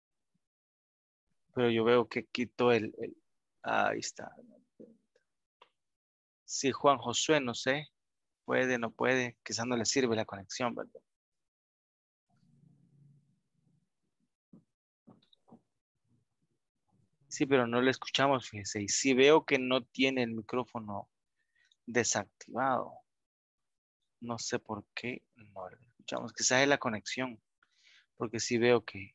Pero yo veo que quitó ahí está. Sí, Juan Josué, no sé. Puede, no puede. Quizás no le sirve la conexión, ¿verdad? Sí, pero no le escuchamos, fíjese. Y sí veo que no tiene el micrófono desactivado. No sé por qué no le escuchamos. Quizás es la conexión. Porque sí veo que...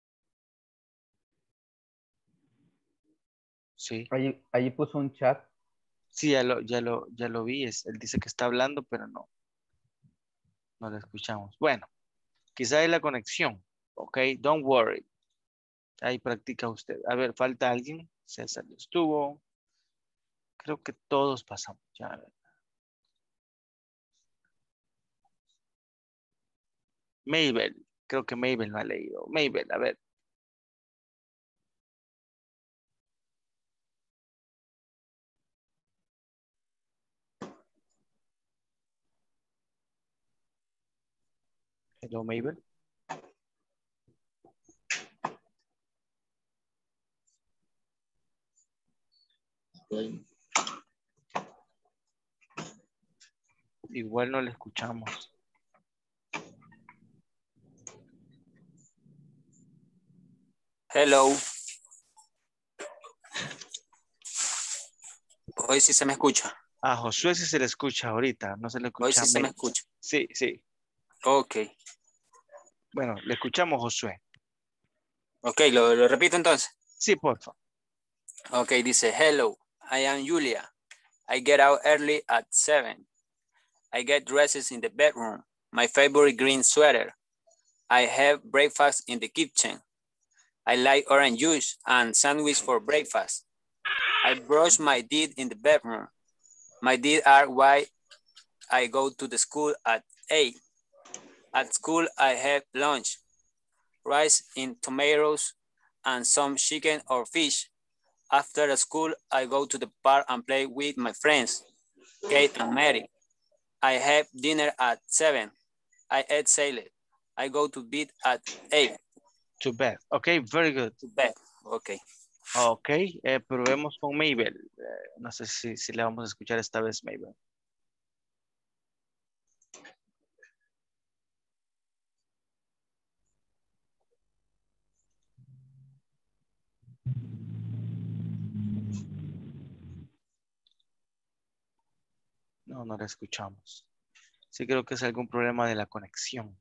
Sí. Allí puso un chat. Sí, ya lo vi. Él dice que está hablando, pero no lo escuchamos. Bueno, quizás es la conexión. Ok, don't worry. Ahí practica usted. A ver, falta alguien. César estuvo. Creo que todos pasamos. Ya, a ver. Mabel. Creo que Mabel no ha leído. Mabel, a ver. Hello, Mabel. Igual no le escuchamos. Hello. Hoy sí se me escucha. A Josué sí se le escucha ahorita, no se le escucha. Hoy sí se me escucha. Sí, sí. Ok. Bueno, le escuchamos, Josué. Ok, lo repito entonces. Sí, por favor. Ok, dice, hello, I am Julia. I get out early at 7. I get dresses in the bedroom. My favorite green sweater. I have breakfast in the kitchen. I like orange juice and sandwich for breakfast. I brush my teeth in the bedroom. My teeth are white. I go to the school at 8. At school, I have lunch, rice and tomatoes, and some chicken or fish. After school, I go to the park and play with my friends, Kate and Mary. I have dinner at 7. I eat salad. I go to bed at 8. To bed. Okay, very good. To bed. Okay. Ok, probemos con Mabel. No sé si le vamos a escuchar esta vez, Mabel. No, no la escuchamos. Sí, creo que es algún problema de la conexión.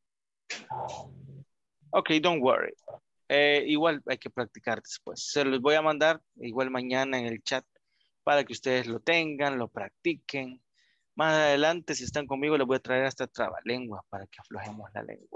Ok, don't worry. Igual hay que practicar después. Se los voy a mandar igual mañana en el chat para que ustedes lo tengan, lo practiquen. Más adelante, si están conmigo, les voy a traer hasta trabalenguas para que aflojemos la lengua.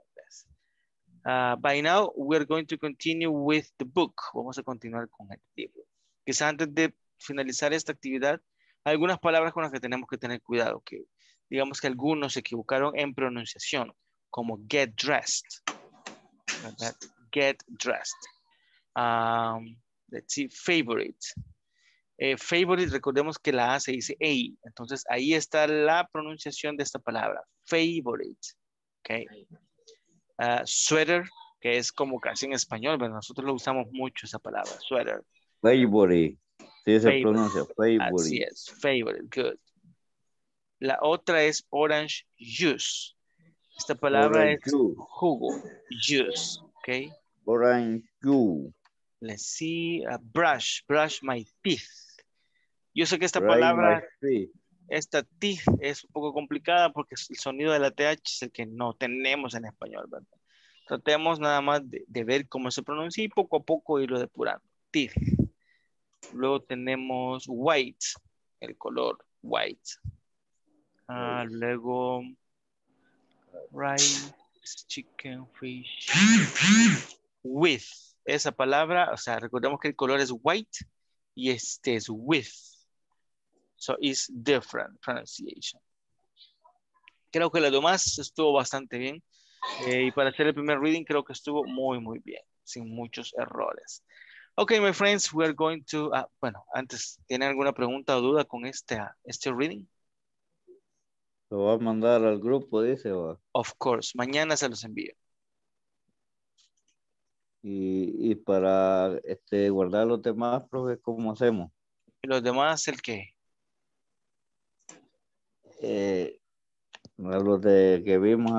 By now, we're going to continue with the book. Vamos a continuar con el libro. Quizás antes de finalizar esta actividad, hay algunas palabras con las que tenemos que tener cuidado, que digamos que algunos se equivocaron en pronunciación, como get dressed. ¿Verdad? Get dressed. Let's see, favorite. Favorite, recordemos que la A se dice A. Entonces, ahí está la pronunciación de esta palabra. Favorite. Okay. Sweater, que es como casi en español, pero nosotros lo usamos mucho esa palabra, sweater. Favorite. Sí, se pronuncia favorite. Así es, favorite, good. La otra es orange juice. Esta palabra Orange es juice. jugo, juice, ok. Orange juice. Let's see, brush my teeth. Yo sé que esta Brush palabra, my teeth. esta teeth es un poco complicada porque el sonido de la TH es el que no tenemos en español, ¿verdad? Tratemos nada más de ver cómo se pronuncia y poco a poco irlo depurando. Teeth. Luego tenemos white, el color white. Luego rice, chicken, fish. With. Esa palabra, o sea, recordemos que el color es white y este es with. So it's different pronunciation. Creo que lo demás estuvo bastante bien. Y para hacer el primer reading creo que estuvo muy, muy bien. Sin muchos errores. Ok, my friends, we are going to... bueno, antes, ¿tienen alguna pregunta o duda con este reading? Lo va a mandar al grupo, dice. ¿Va? Of course, mañana se los envío. Y para guardar los demás, profe, ¿cómo hacemos? ¿Y los demás el qué? Los que vimos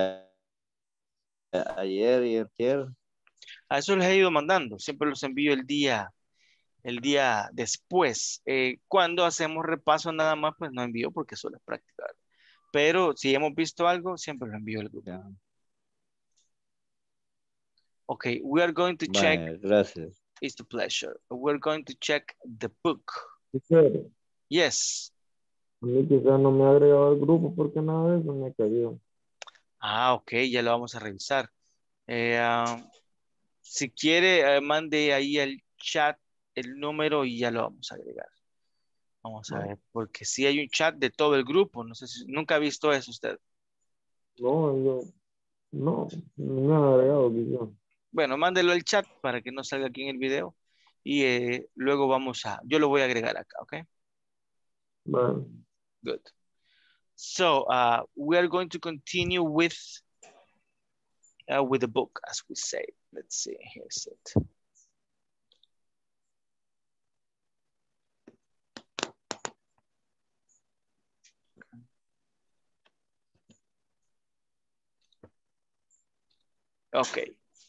ayer y ayer. A eso les he ido mandando. Siempre los envío el día después. Cuando hacemos repaso nada más, pues no envío porque solo es practicar. Pero si hemos visto algo, siempre lo envío al grupo. Yeah. Okay, we are going to check. Gracias. It's a pleasure. We're going to check the book. ¿Sí? Yes. A mí quizás no me ha agregado al grupo porque nada de eso me cayó. Ok, ya lo vamos a revisar. Si quiere, mande ahí al chat el número y ya lo vamos a agregar. Vamos a ver, porque si hay un chat de todo el grupo, no sé si nunca ha visto eso usted. No, yo No, no he agregado video. Bueno, mándelo al chat para que no salga aquí en el video. Y luego yo lo voy a agregar acá, ¿ok? Vale. Good. So we are going to continue with the book, as we say. Let's see, here's it. Ok.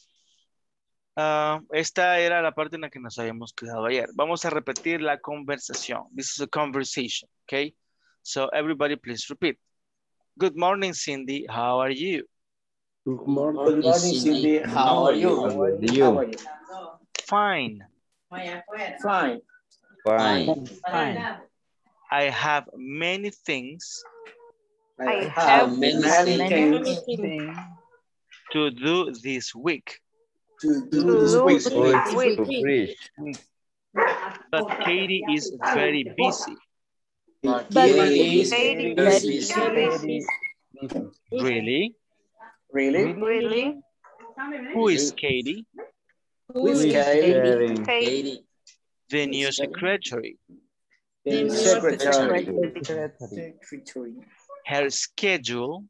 Esta era la parte en la que nos habíamos quedado ayer. Vamos a repetir la conversación. This is a conversation, okay? So everybody please repeat. Good morning, Cindy. How are you? Good morning, Cindy. How are you? How are you? Fine. Fine. Fine. I have many things I have many things to do this week. to do this week. But Katie is very busy. Katie is Katie very is busy. very Really? Really? Really? Who is Katie? Who is Katie? Katie. The new secretary. The secretary. Her schedule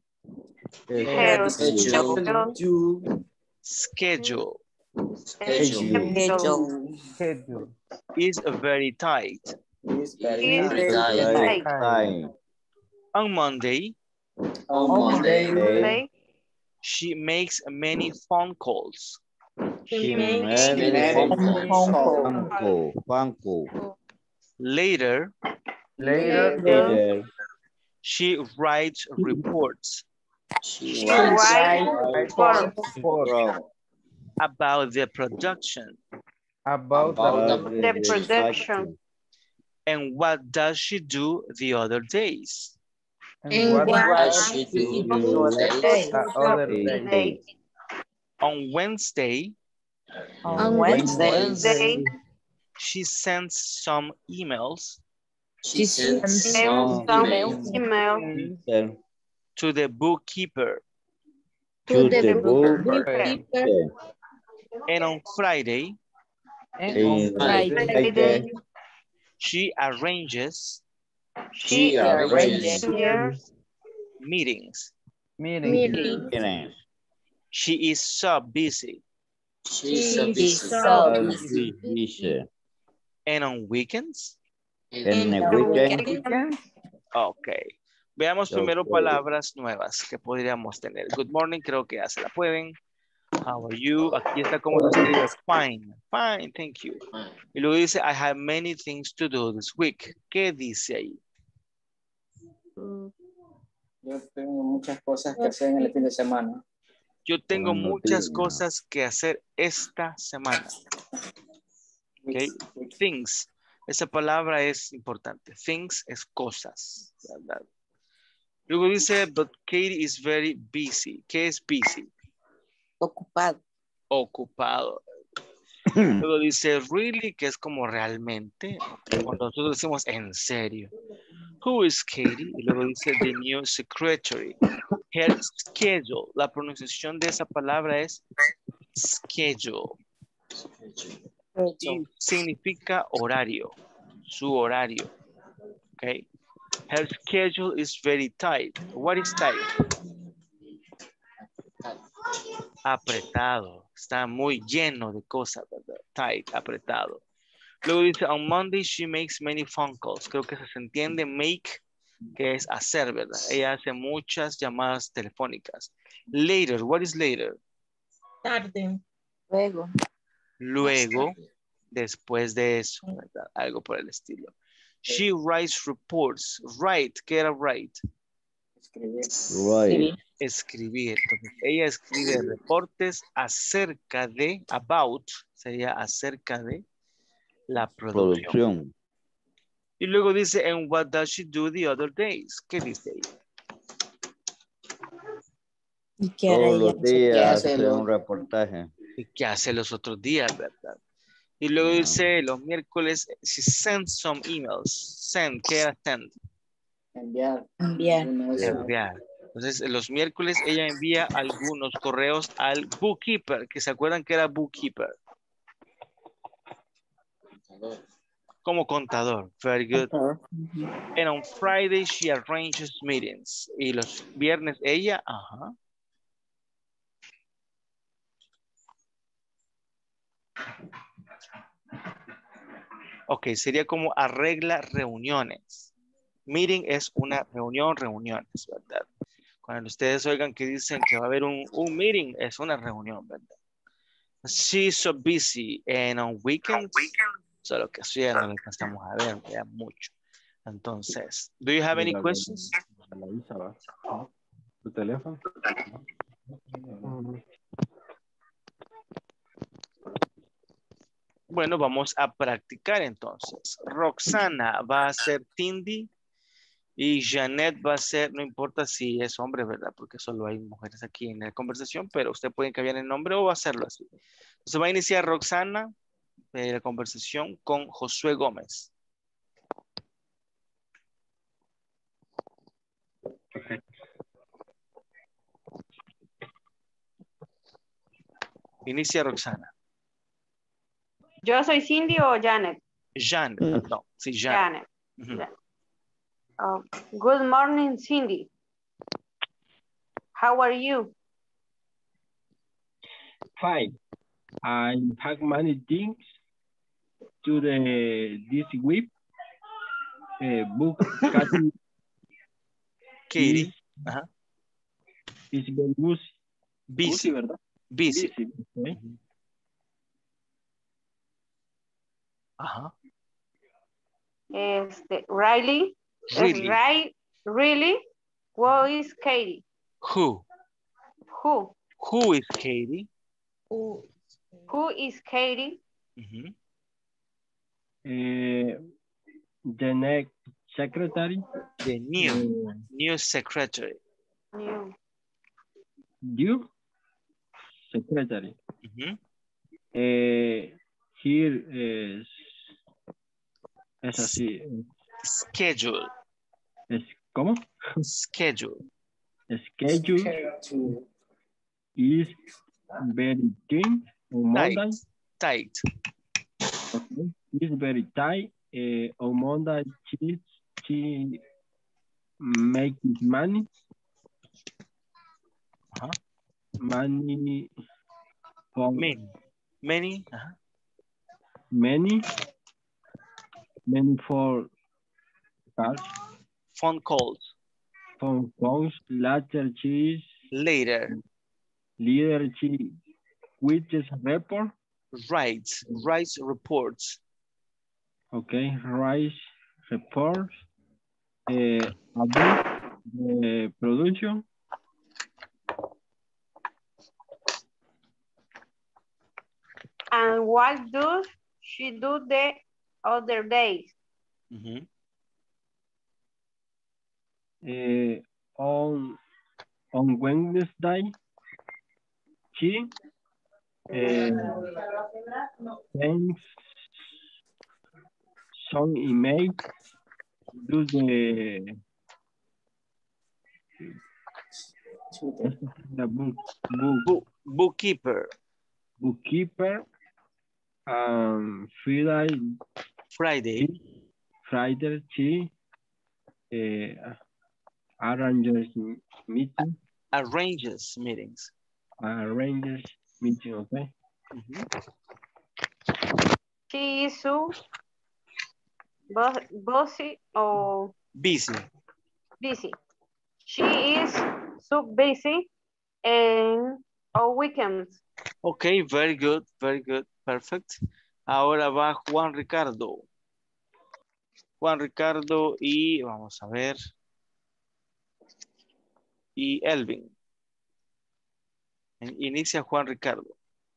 is very tight. On Monday, she makes many phone calls. Later, she writes reports about the production. And what does she do the other days? On Wednesday, she sends some emails to the bookkeeper. And on Friday, she arranges meetings. She is so busy. And on weekends? Okay. Veamos primero palabras nuevas que podríamos tener. Good morning, creo que ya se la pueden. How are you? Aquí está como se escribe. Fine. Fine, thank you. Y luego dice, I have many things to do this week. ¿Qué dice ahí? Yo tengo muchas cosas que hacer en el fin de semana. Yo tengo muchas cosas que hacer esta semana. Okay. Things. Esa palabra es importante. Things es cosas. ¿Verdad? Luego dice, but Katie is very busy. ¿Qué es busy? Ocupado. Ocupado. Luego dice, really, que es como realmente. Cuando nosotros decimos en serio. Who is Katie? Y luego dice, the new secretary. Her schedule. La pronunciación de esa palabra es schedule. Y significa horario. Su horario. Okay. Her schedule is very tight. What is tight? Apretado. Está muy lleno de cosas, ¿verdad? Tight, apretado. Luego dice, on Monday she makes many phone calls. Creo que se entiende make, que es hacer, ¿verdad? Ella hace muchas llamadas telefónicas. Later, what is later? Tarde. Luego, después de eso, ¿verdad? Algo por el estilo. She writes reports. Write, ¿qué era write? Escribir. Entonces, ella escribe reportes acerca de, about, sería acerca de la producción. Y luego dice, and what does she do the other days? ¿Qué dice ahí? Todos los días hace un reportaje. ¿Y qué hace los otros días, verdad? Y luego dice, los miércoles, she sends some emails. Send, ¿qué era send? Enviar. Enviar. Entonces, los miércoles ella envía algunos correos al bookkeeper, que se acuerdan que era bookkeeper. Como contador. Very good. And on Friday she arranges meetings. Y los viernes ella, ajá. Ok, sería como arregla reuniones. Meeting es una reunión, reuniones, ¿verdad? Cuando ustedes oigan que dicen que va a haber un meeting, es una reunión, ¿verdad? She's so busy and on weekends, solo que eso ya no lo alcanzamos a ver, ya mucho. Entonces, do you have any questions? ¿Tu teléfono? Bueno, vamos a practicar entonces. Roxana va a ser Tindy y Janet va a ser, no importa si es hombre, ¿verdad? Porque solo hay mujeres aquí en la conversación, pero usted puede cambiar el nombre o hacerlo así. Entonces va a iniciar Roxana la conversación con Josué Gómez. Inicia Roxana. ¿Yo soy Cindy o Janet? Janet, no, sí, Janet. Janet. Good morning, Cindy. How are you? Fine. I have many things to this week. Book Katie. Is very busy. Busy, ¿verdad? Busy. Okay. Ajá. Riley. Really. Really? What is Katie? Who? Who? Who is Katie? Who is Katie? The next secretary. The new secretary. New secretary. Here es así. Schedule. ¿Cómo? Schedule. Schedule is very thin on Monday. Tight. Okay. It's very tight. On Monday, she makes money. Money for many for calls. Phone calls. Phone calls. Later she writes report. Writes reports. Okay, writes reports. About the production. And what does she do the other days? On Wednesday, she sends some email to the bookkeeper. Friday, she arranges meetings. Okay. She is so busy or busy. She is so busy and on weekends. Okay, very good, perfect. Ahora va Juan Ricardo. Y vamos a ver. Y Elvin. Inicia Juan Ricardo.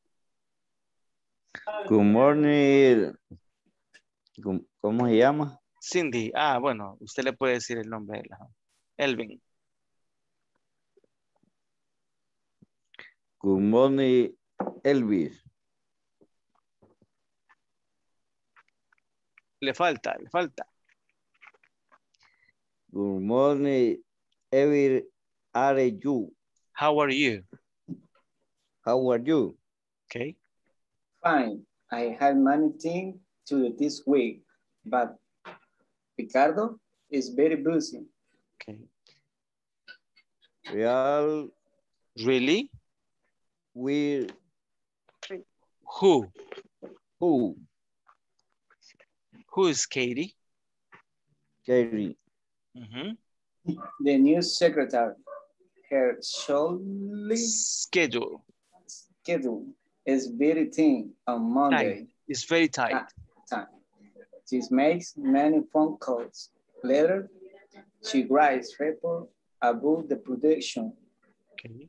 Good morning. ¿Cómo se llama? Cindy. Bueno, usted le puede decir el nombre de la. Elvin. Good morning, Elvis. Le falta. Good morning, are you? How are you? How are you? Okay. Fine. I had many things to do this week, but Ricardo is very busy. Okay. Really? Who? Who? Who is Katie? Katie. The new secretary. Her schedule is very thin on Monday. Tight. It's very tight. She makes many phone calls. Later, she writes report about the production. Okay.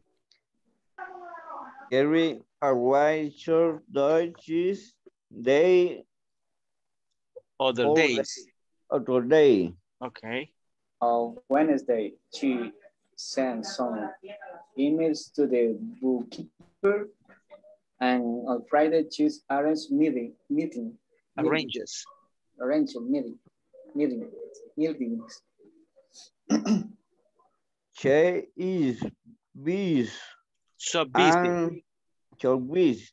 Gary arrives short Deutsches day. Other days. Other day. Okay. On Wednesday, she sends some emails to the bookkeeper, and on Friday, she arranges meetings. She is busy. So busy. So busy.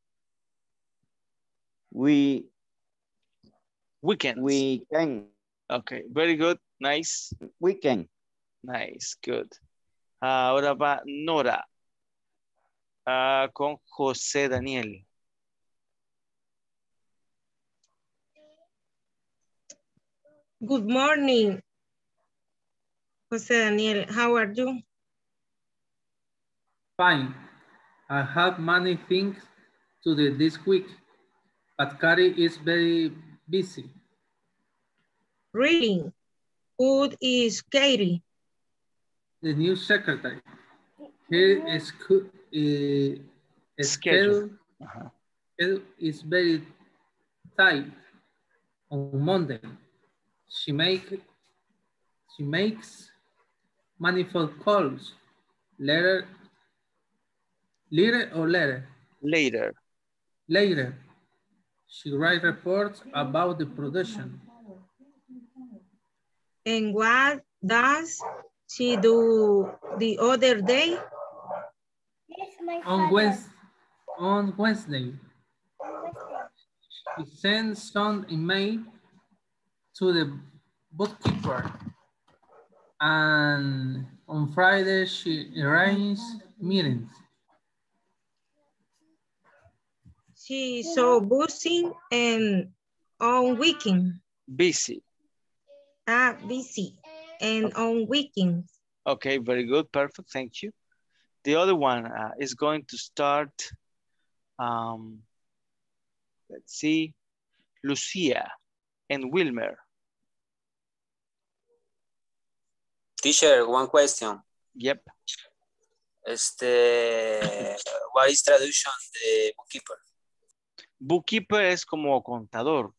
Weekend. Okay, very good. Nice. Weekend. Nice, good. Ahora va Nora. Con José Daniel. Good morning, José Daniel. How are you? Fine. I have many things to do this week, but Carrie is very busy. Really? Who is Katie? The new secretary. Her schedule is very tight on Monday. She makes manifold calls. Later. She writes reports about the production. And what does she do the other day? On Wednesday, she sends some email to the bookkeeper, and on Friday she arranges meetings. She's so busy and on weekend. Busy. Busy and on weekends. Okay, very good, perfect, thank you. The other one is going to start, let's see, Lucia and Wilmer. Teacher, one question. Yep. What is traduction de bookkeeper? Bookkeeper es como contador.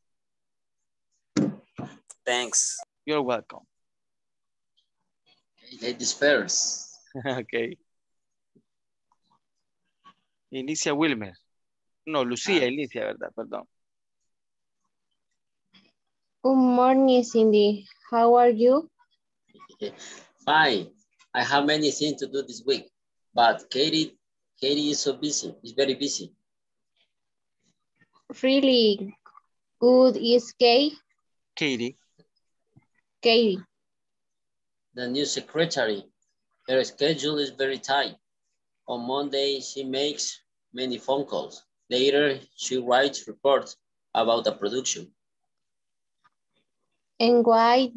Thanks. You're welcome. Ladies first. Okay. Inicia Wilmer. No, Lucía inicia, ¿verdad? Perdón. Good morning, Cindy. How are you? Fine. I have many things to do this week, but Katie is so busy. She's very busy. Really good is Katie. The new secretary. Her schedule is very tight. On Monday, she makes many phone calls. Later, she writes reports about the production. And why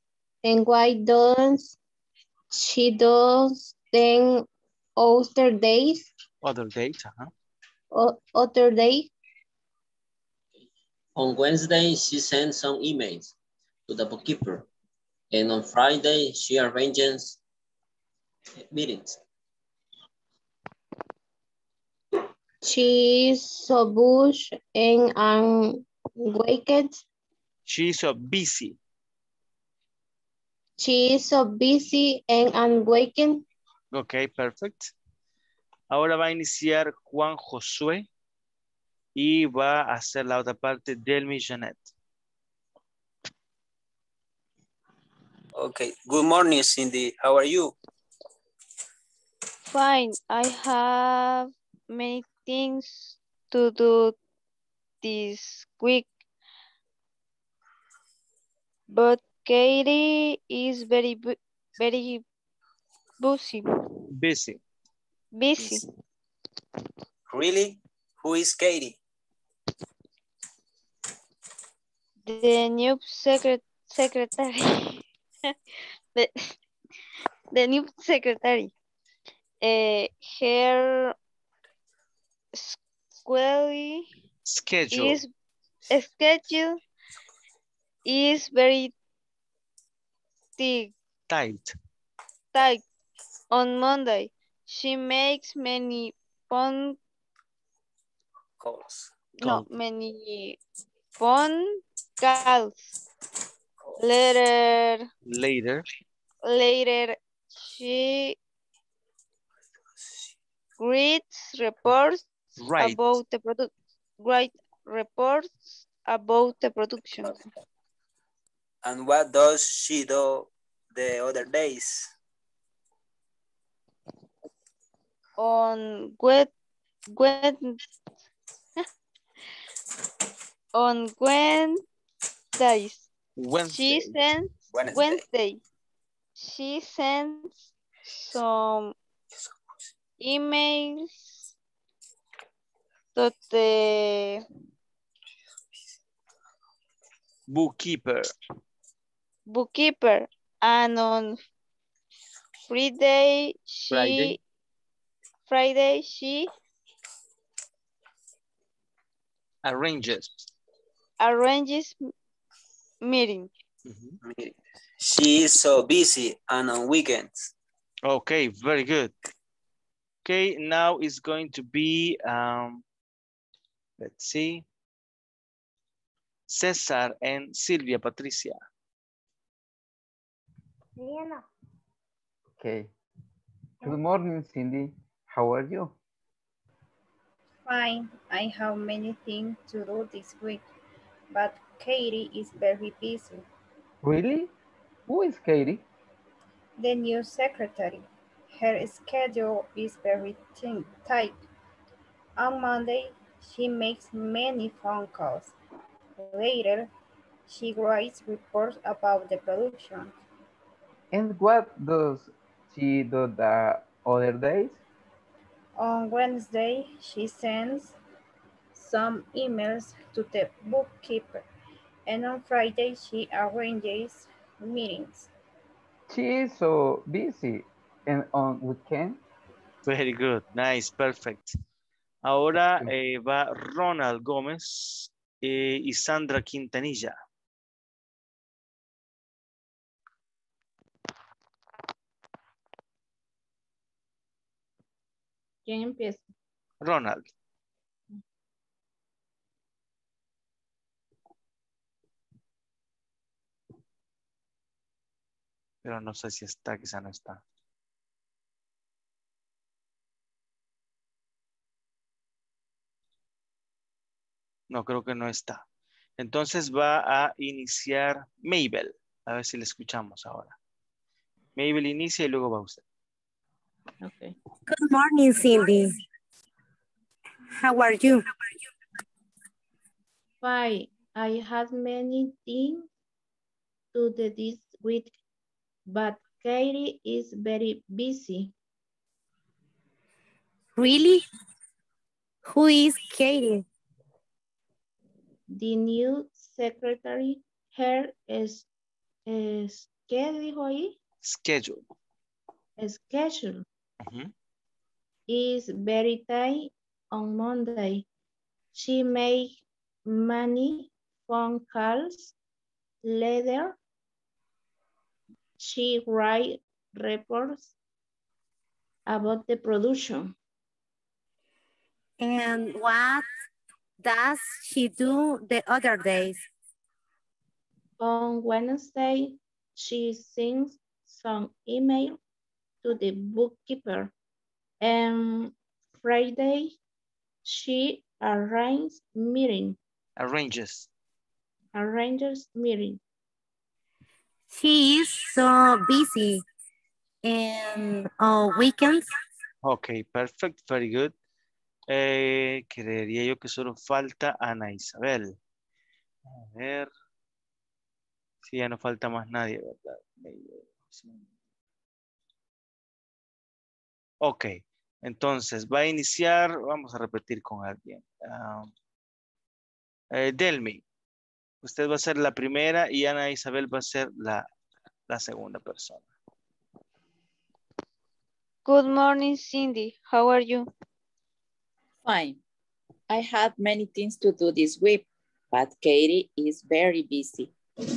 does she then other days? Other days, Other day? On Wednesday, she sends some emails to the bookkeeper. And on Friday, she arranges meetings. She is so busy and unwaked. She is so busy. She is so busy and unwakened. Ok, perfect. Ahora va a iniciar Juan Josué y va a hacer la otra parte Delmi Janet. Okay, good morning, Cindy. How are you? Fine. I have many things to do this week, but Katie is very busy. Busy. Busy. Really? Who is Katie? The new secretary. the, the new secretary. Her schedule is very tight. On Monday. She makes many phone calls. Many phone calls. Later, she reads reports about the production. And what does she do the other days? On Wednesday. She sends some emails to the bookkeeper, and on Friday she arranges meeting. She is so busy and on weekends. Okay, very good. Okay, now it's going to be, let's see, Cesar and Silvia Patricia. Okay. Good morning, Cindy. How are you? Fine. I have many things to do this week, but Katie is very busy. Really? Who is Katie? The new secretary. Her schedule is very tight. On Monday, she makes many phone calls. Later, she writes reports about the production. And what does she do the other days? On Wednesday, she sends some emails to the bookkeeper, and on Friday, she arranges meetings. She is so busy. And on weekend? Very good, nice, perfect. Ahora va Ronald Gómez y Sandra Quintanilla. ¿Quién empieza? Ronald. Pero no sé si está, quizá no está. No, creo que no está. Entonces va a iniciar Mabel. A ver si le escuchamos ahora. Mabel inicia y luego va usted. Okay. Good morning, Cindy. How are you? Fine. I have many things to do this week, but Katie is very busy. Really? Who is Katie? The new secretary. Her is ¿qué dijo ahí? Schedule. Schedule is very tight on Monday. She makes many phone calls. Later, she writes reports about the production. And what does she do the other days? On Wednesday, she sends some email to the bookkeeper. And Friday, she arranges meeting. Arranges meeting. She is so busy. And on weekends? Ok, perfect, very good. Creería yo que solo falta Ana Isabel. A ver. Sí, ya no falta más nadie, ¿verdad? Ok, entonces va a iniciar, vamos a repetir con alguien. Delmi, usted va a ser la primera y Ana Isabel va a ser la segunda persona. Good morning, Cindy. How are you? Fine. I had many things to do this week, but Katie is very busy.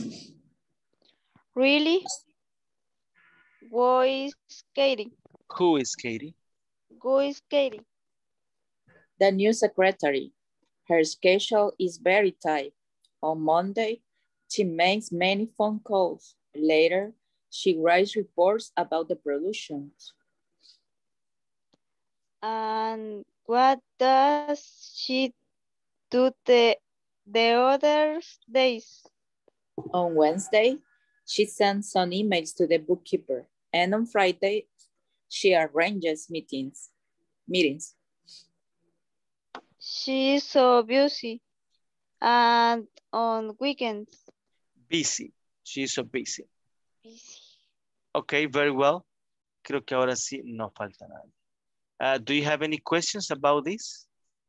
Really? Who is Katie? Who is Katie? Who is Katie? The new secretary. Her schedule is very tight. On Monday, she makes many phone calls. Later, she writes reports about the productions. And what does she do the other days? On Wednesday, she sends some emails to the bookkeeper. And on Friday, she arranges meetings. She is so busy. And on weekends? Busy. She is so busy. Okay, very well. Creo que ahora sí no falta nada. Do you have any questions about this?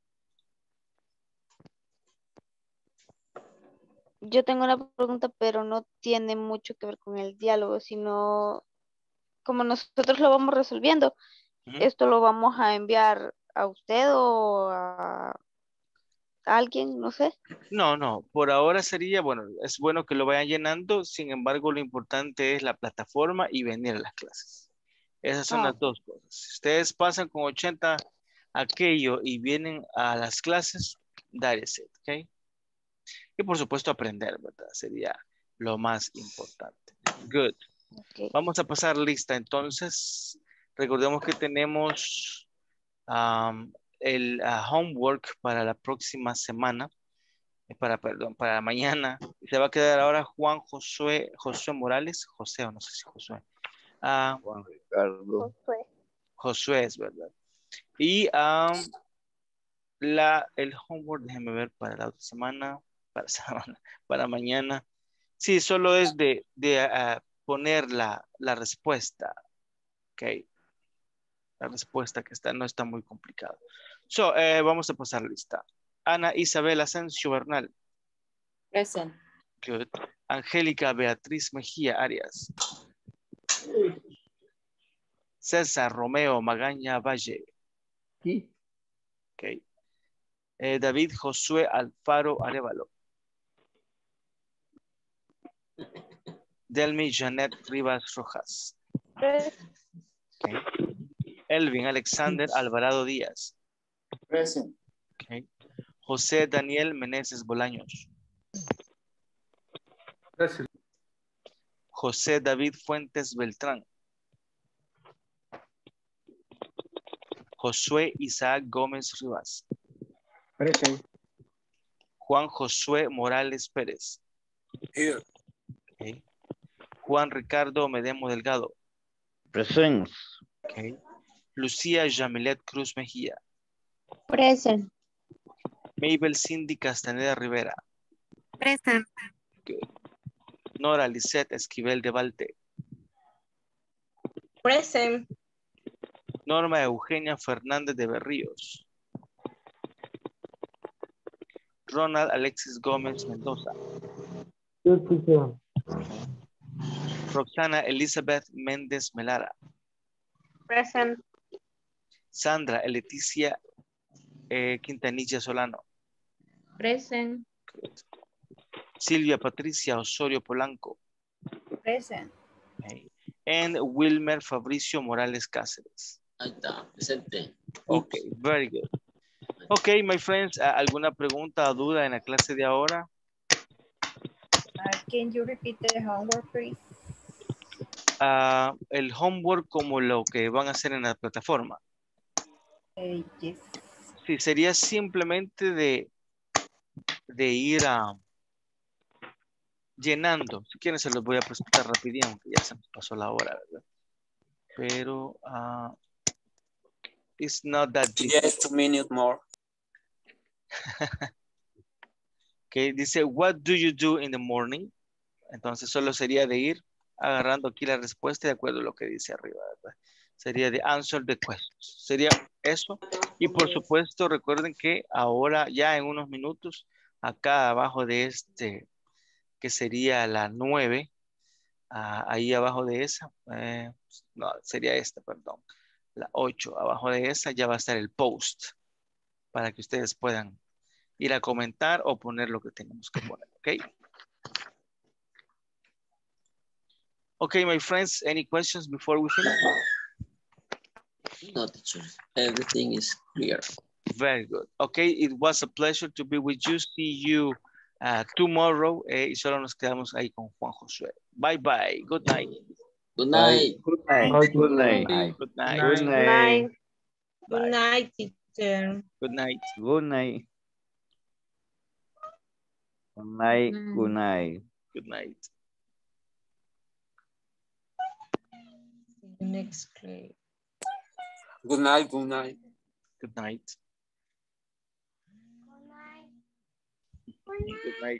Yo tengo una pregunta, pero no tiene mucho que ver con el diálogo, sino como nosotros lo vamos resolviendo, esto lo vamos a enviar a usted o a alguien, no sé. No, por ahora sería, bueno, es bueno que lo vayan llenando, sin embargo, lo importante es la plataforma y venir a las clases. Esas son las dos cosas. Si ustedes pasan con 80 aquello y vienen a las clases, that is it, ¿ok? Y por supuesto aprender, ¿verdad? Sería lo más importante. Good. Okay. Vamos a pasar lista entonces. Recordemos que tenemos el homework para la próxima semana. Para mañana. Se va a quedar ahora Juan Josué Morales. José, o no sé si Josué. Juan Ricardo. Josué es verdad. Y el homework, déjenme ver para la otra semana, para mañana. Sí, solo es de poner la respuesta. Ok. La respuesta que está, no está muy complicado. Vamos a pasar lista. Ana Isabel Asensio Bernal. Present. Good. Angélica Beatriz Mejía Arias. César Romeo Magaña Valle. Aquí. Okay. David Josué Alfaro Arevalo. Delmi Janet Rivas Rojas. Okay. Elvin Alexander Alvarado Díaz. Present. Okay. José Daniel Meneses Bolaños. Present. José David Fuentes Beltrán. Josué Isaac Gómez Rivas. Present. Juan Josué Morales Pérez. Here. Okay. Juan Ricardo Medemo Delgado. Present. Okay. Lucía Yamilet Cruz Mejía. Present. Mabel Cindy Castaneda Rivera. Present. Okay. Nora Lisette Esquivel de Valte. Present. Norma Eugenia Fernández de Berríos. Ronald Alexis Gómez Mendoza. Roxana Elizabeth Méndez Melara. Present. Sandra Leticia Quintanilla Solano. Present. Silvia Patricia Osorio Polanco. Present. Okay. And Wilmer Fabricio Morales Cáceres. Ahí está, presente. Ok, very good. Ok, my friends, ¿alguna pregunta o duda en la clase de ahora? Can you repeat the homework, please? El homework como lo que van a hacer en la plataforma. Yes. Sí, sería simplemente de ir llenando. Si quieren se los voy a presentar rapidito, aunque ya se nos pasó la hora, ¿verdad? Pero, ok. It's not that difficult. Yes, 2 minutes more. Okay, dice, what do you do in the morning? Entonces solo sería de ir agarrando aquí la respuesta de acuerdo a lo que dice arriba, ¿verdad? Sería de answer the questions. Sería eso. Y por supuesto, recuerden que ahora ya en unos minutos, acá abajo de este, que sería la 9, ahí abajo de esa, no, sería esta, perdón, la 8, abajo de esa ya va a estar el post para que ustedes puedan ir a comentar o poner lo que tenemos que poner, ¿ok? Okay, my friends, any questions before we finish? No, teacher. Everything is clear. Very good. Okay, it was a pleasure to be with you. See you tomorrow. Y solo nos quedamos ahí con Juan Josué. Bye bye. Good night. Good night. Good night. Good night. Good night. Good night. Good night, teacher. Good night. Good night. Good night. Good night. Good night. Next class. Good night, good night. Good night. Good night.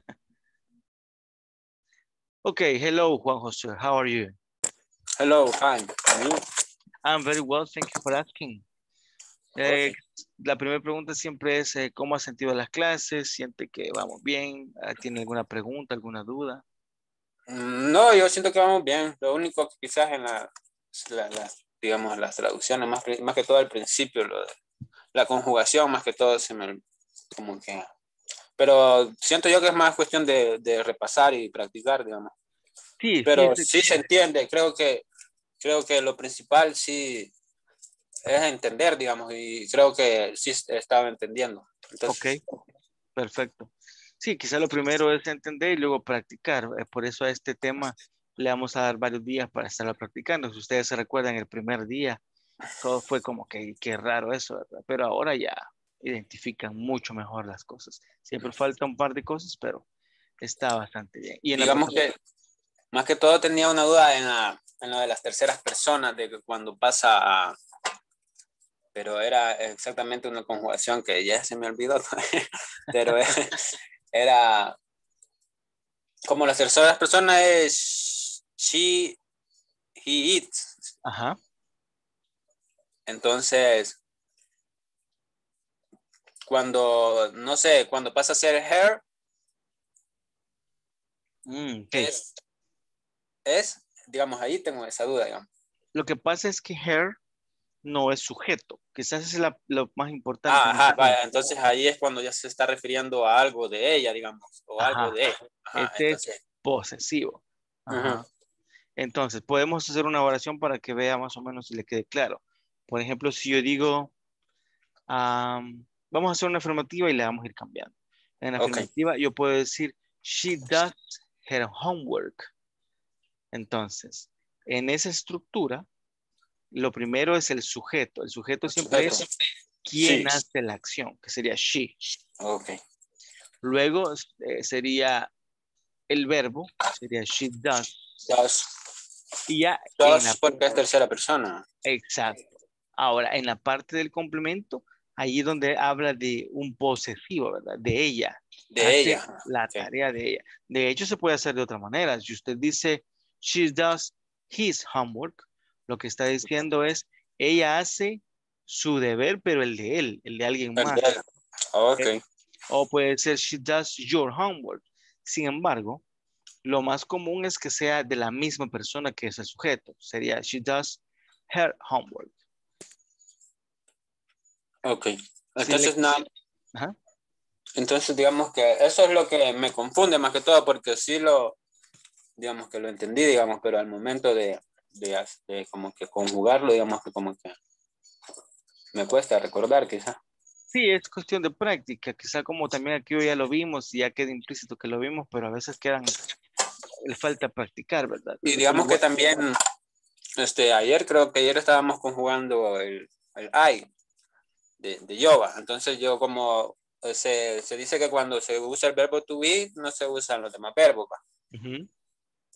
Okay, hello, Juan José. How are you? Hello, fine. And you? I'm very well, thank you for asking. La primera pregunta siempre es, ¿cómo ha sentido las clases? ¿Siente que vamos bien? ¿Tiene alguna pregunta, alguna duda? No, yo siento que vamos bien. Lo único que quizás en digamos, las traducciones, más que todo al principio, la conjugación, más que todo, como que... Pero siento yo que es más cuestión de repasar y practicar, digamos. Sí, pero sí se entiende. Creo que lo principal sí es entender, digamos, y creo que sí estaba entendiendo. Entonces, ok, perfecto. Sí, quizá lo primero es entender y luego practicar. Por eso a este tema le vamos a dar varios días para estarlo practicando. Si ustedes se recuerdan, el primer día todo fue como que qué raro eso, ¿verdad? Pero ahora ya identifican mucho mejor las cosas. Siempre falta un par de cosas, pero está bastante bien. Y digamos que más que todo tenía una duda en lo de las terceras personas, de que cuando pasa a... Pero era exactamente una conjugación que ya se me olvidó, pero era como las terceras personas es she, he, it. Ajá. Entonces, cuando, no sé, cuando pasa a ser her, okay. digamos, ahí tengo esa duda, digamos. Lo que pasa es que her no es sujeto. Quizás es lo más importante. Ajá, vaya, entonces ahí es cuando ya se está refiriendo a algo de ella, digamos, o ajá, algo de ella. Ajá, entonces, es posesivo. Ajá. Entonces, podemos hacer una oración para que vea más o menos si le quede claro. Por ejemplo, si yo digo, vamos a hacer una afirmativa y le vamos a ir cambiando. En la afirmativa yo puedo decir, she does her homework. Entonces, en esa estructura, lo primero es el sujeto. El sujeto siempre es quien hace la acción, que sería she. Ok. Luego sería el verbo, sería she does. Y ya porque es tercera persona. Exacto. Ahora, en la parte del complemento, ahí es donde habla de un posesivo, ¿verdad? De ella. De ella. La tarea de ella. De hecho, se puede hacer de otra manera. Si usted dice, she does his homework, lo que está diciendo es, ella hace su deber, pero el de él, el de alguien más. Ok. O puede ser, she does your homework. Sin embargo, lo más común es que sea de la misma persona que es el sujeto. Sería, she does her homework. Ok. Entonces, Ajá. Entonces, digamos que eso es lo que me confunde más que todo, porque sí digamos que lo entendí, digamos, pero al momento de como que conjugarlo, digamos que como que me cuesta recordar quizá. Sí, es cuestión de práctica, quizá como también aquí hoy ya lo vimos y ya queda implícito que lo vimos, pero a veces le falta practicar, ¿verdad? Y digamos que también, creo que ayer estábamos conjugando el I de yoga, entonces yo como se dice que cuando se usa el verbo to be, no se usan los demás verbos.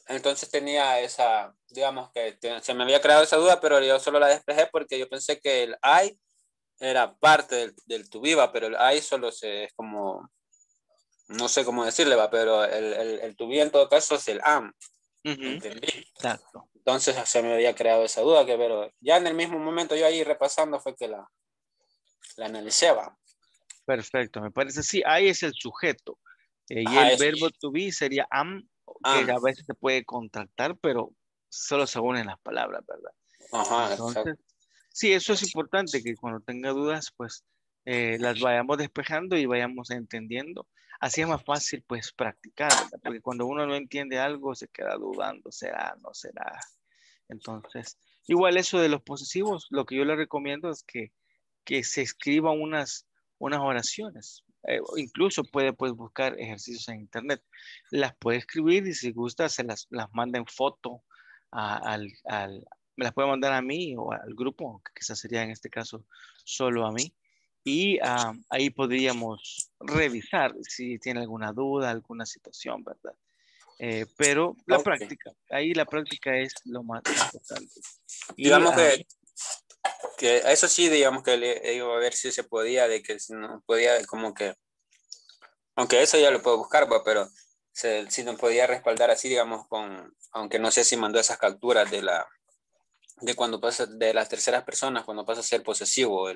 Entonces tenía esa, digamos que se me había creado esa duda, pero yo solo la despejé porque yo pensé que el I era parte del to be, pero el I solo es como, no sé cómo decirle, va, pero el to be en todo caso es el am. ¿Entendí? Exacto. Entonces se me había creado esa duda, pero ya en el mismo momento yo ahí repasando fue que la analicé, va. Perfecto, me parece así. I es el sujeto. Y Ajá, el verbo to be sería am, que a veces se puede contractar, pero solo se unen las palabras, ¿verdad? Ajá, Entonces, exacto. sí, eso es importante, que cuando tenga dudas, pues las vayamos despejando y vayamos entendiendo. Así es más fácil, pues, practicar, ¿verdad? Porque cuando uno no entiende algo, se queda dudando, será, no será. Entonces, igual eso de los posesivos, lo que yo le recomiendo es que se escriba unas oraciones. Incluso puede pues, buscar ejercicios en internet. Las puede escribir y si gusta se las manda en foto me las puede mandar a mí o al grupo, que quizás sería en este caso solo a mí. Y ahí podríamos revisar si tiene alguna duda, alguna situación, ¿verdad? Pero la práctica, ahí la práctica es lo más importante. Y, digamos que eso sí, digamos que le iba a ver si se podía, de que si no podía, como que, aunque eso ya lo puedo buscar, pero si no podía respaldar así, digamos, aunque no sé si mandó esas capturas de cuando pasa, de las terceras personas, cuando pasa a ser posesivo.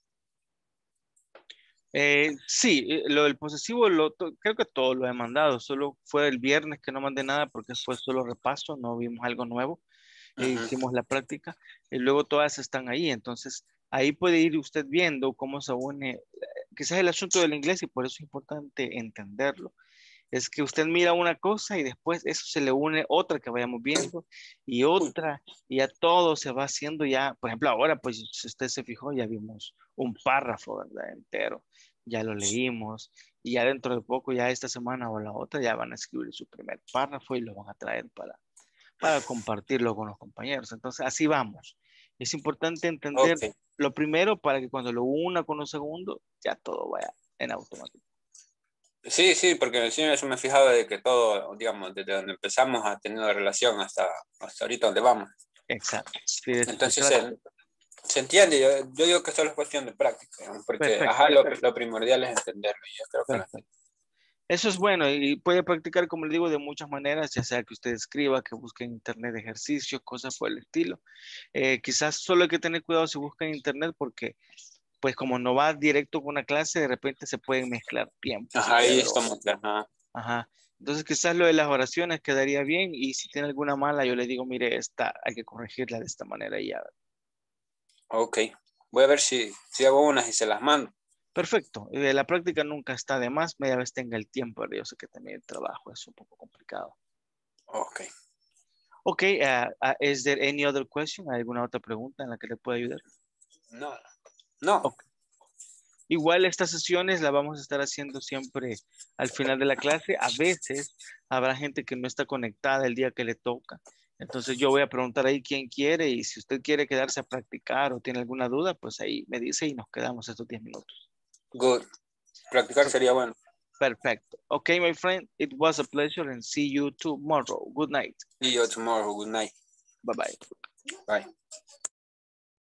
Sí, lo del posesivo creo que todo lo he mandado, solo fue el viernes que no mandé nada porque fue solo repaso, no vimos algo nuevo, hicimos la práctica y luego todas están ahí, entonces ahí puede ir usted viendo cómo se une, quizás el asunto del inglés y por eso es importante entenderlo, es que usted mira una cosa y después eso se le une otra que vayamos viendo y otra y ya todo se va haciendo ya, por ejemplo ahora pues si usted se fijó ya vimos un párrafo, ¿verdad? Entero, ya lo leímos y ya dentro de poco, ya esta semana o la otra ya van a escribir su primer párrafo y lo van a traer para compartirlo con los compañeros. Entonces así vamos. Es importante entender lo primero para que cuando lo una con lo segundo ya todo vaya en automático. Sí, sí, porque sí, eso me he fijado de que todo, digamos, desde donde empezamos ha tenido relación hasta ahorita donde vamos. Exacto. Sí, entonces se entiende, yo digo que solo es cuestión de práctica, porque lo primordial es entenderlo. Y yo creo que eso es bueno y puede practicar, como le digo, de muchas maneras, ya sea que usted escriba, que busque en internet ejercicios, cosas por el estilo. Quizás solo hay que tener cuidado si busca en internet porque pues como no va directo con una clase, de repente se pueden mezclar tiempos. Ajá, ahí estamos. Ajá. Entonces quizás lo de las oraciones quedaría bien y si tiene alguna mala, yo le digo, mire, esta hay que corregirla de esta manera y ya. Ok, voy a ver si hago unas y se las mando. Perfecto. La práctica nunca está de más, media vez tenga el tiempo, pero yo sé que también el trabajo es un poco complicado. Ok. Ok, is there any other question? ¿Alguna otra pregunta en la que le pueda ayudar? No. Okay. Igual estas sesiones las vamos a estar haciendo siempre al final de la clase. A veces habrá gente que no está conectada el día que le toca. Entonces yo voy a preguntar ahí quién quiere y si usted quiere quedarse a practicar o tiene alguna duda, pues ahí me dice y nos quedamos estos 10 minutos. Good. Practicar sería bueno. Perfecto. Okay, my friend, it was a pleasure and see you tomorrow. Good night. See you tomorrow. Good night. Bye-bye. Bye.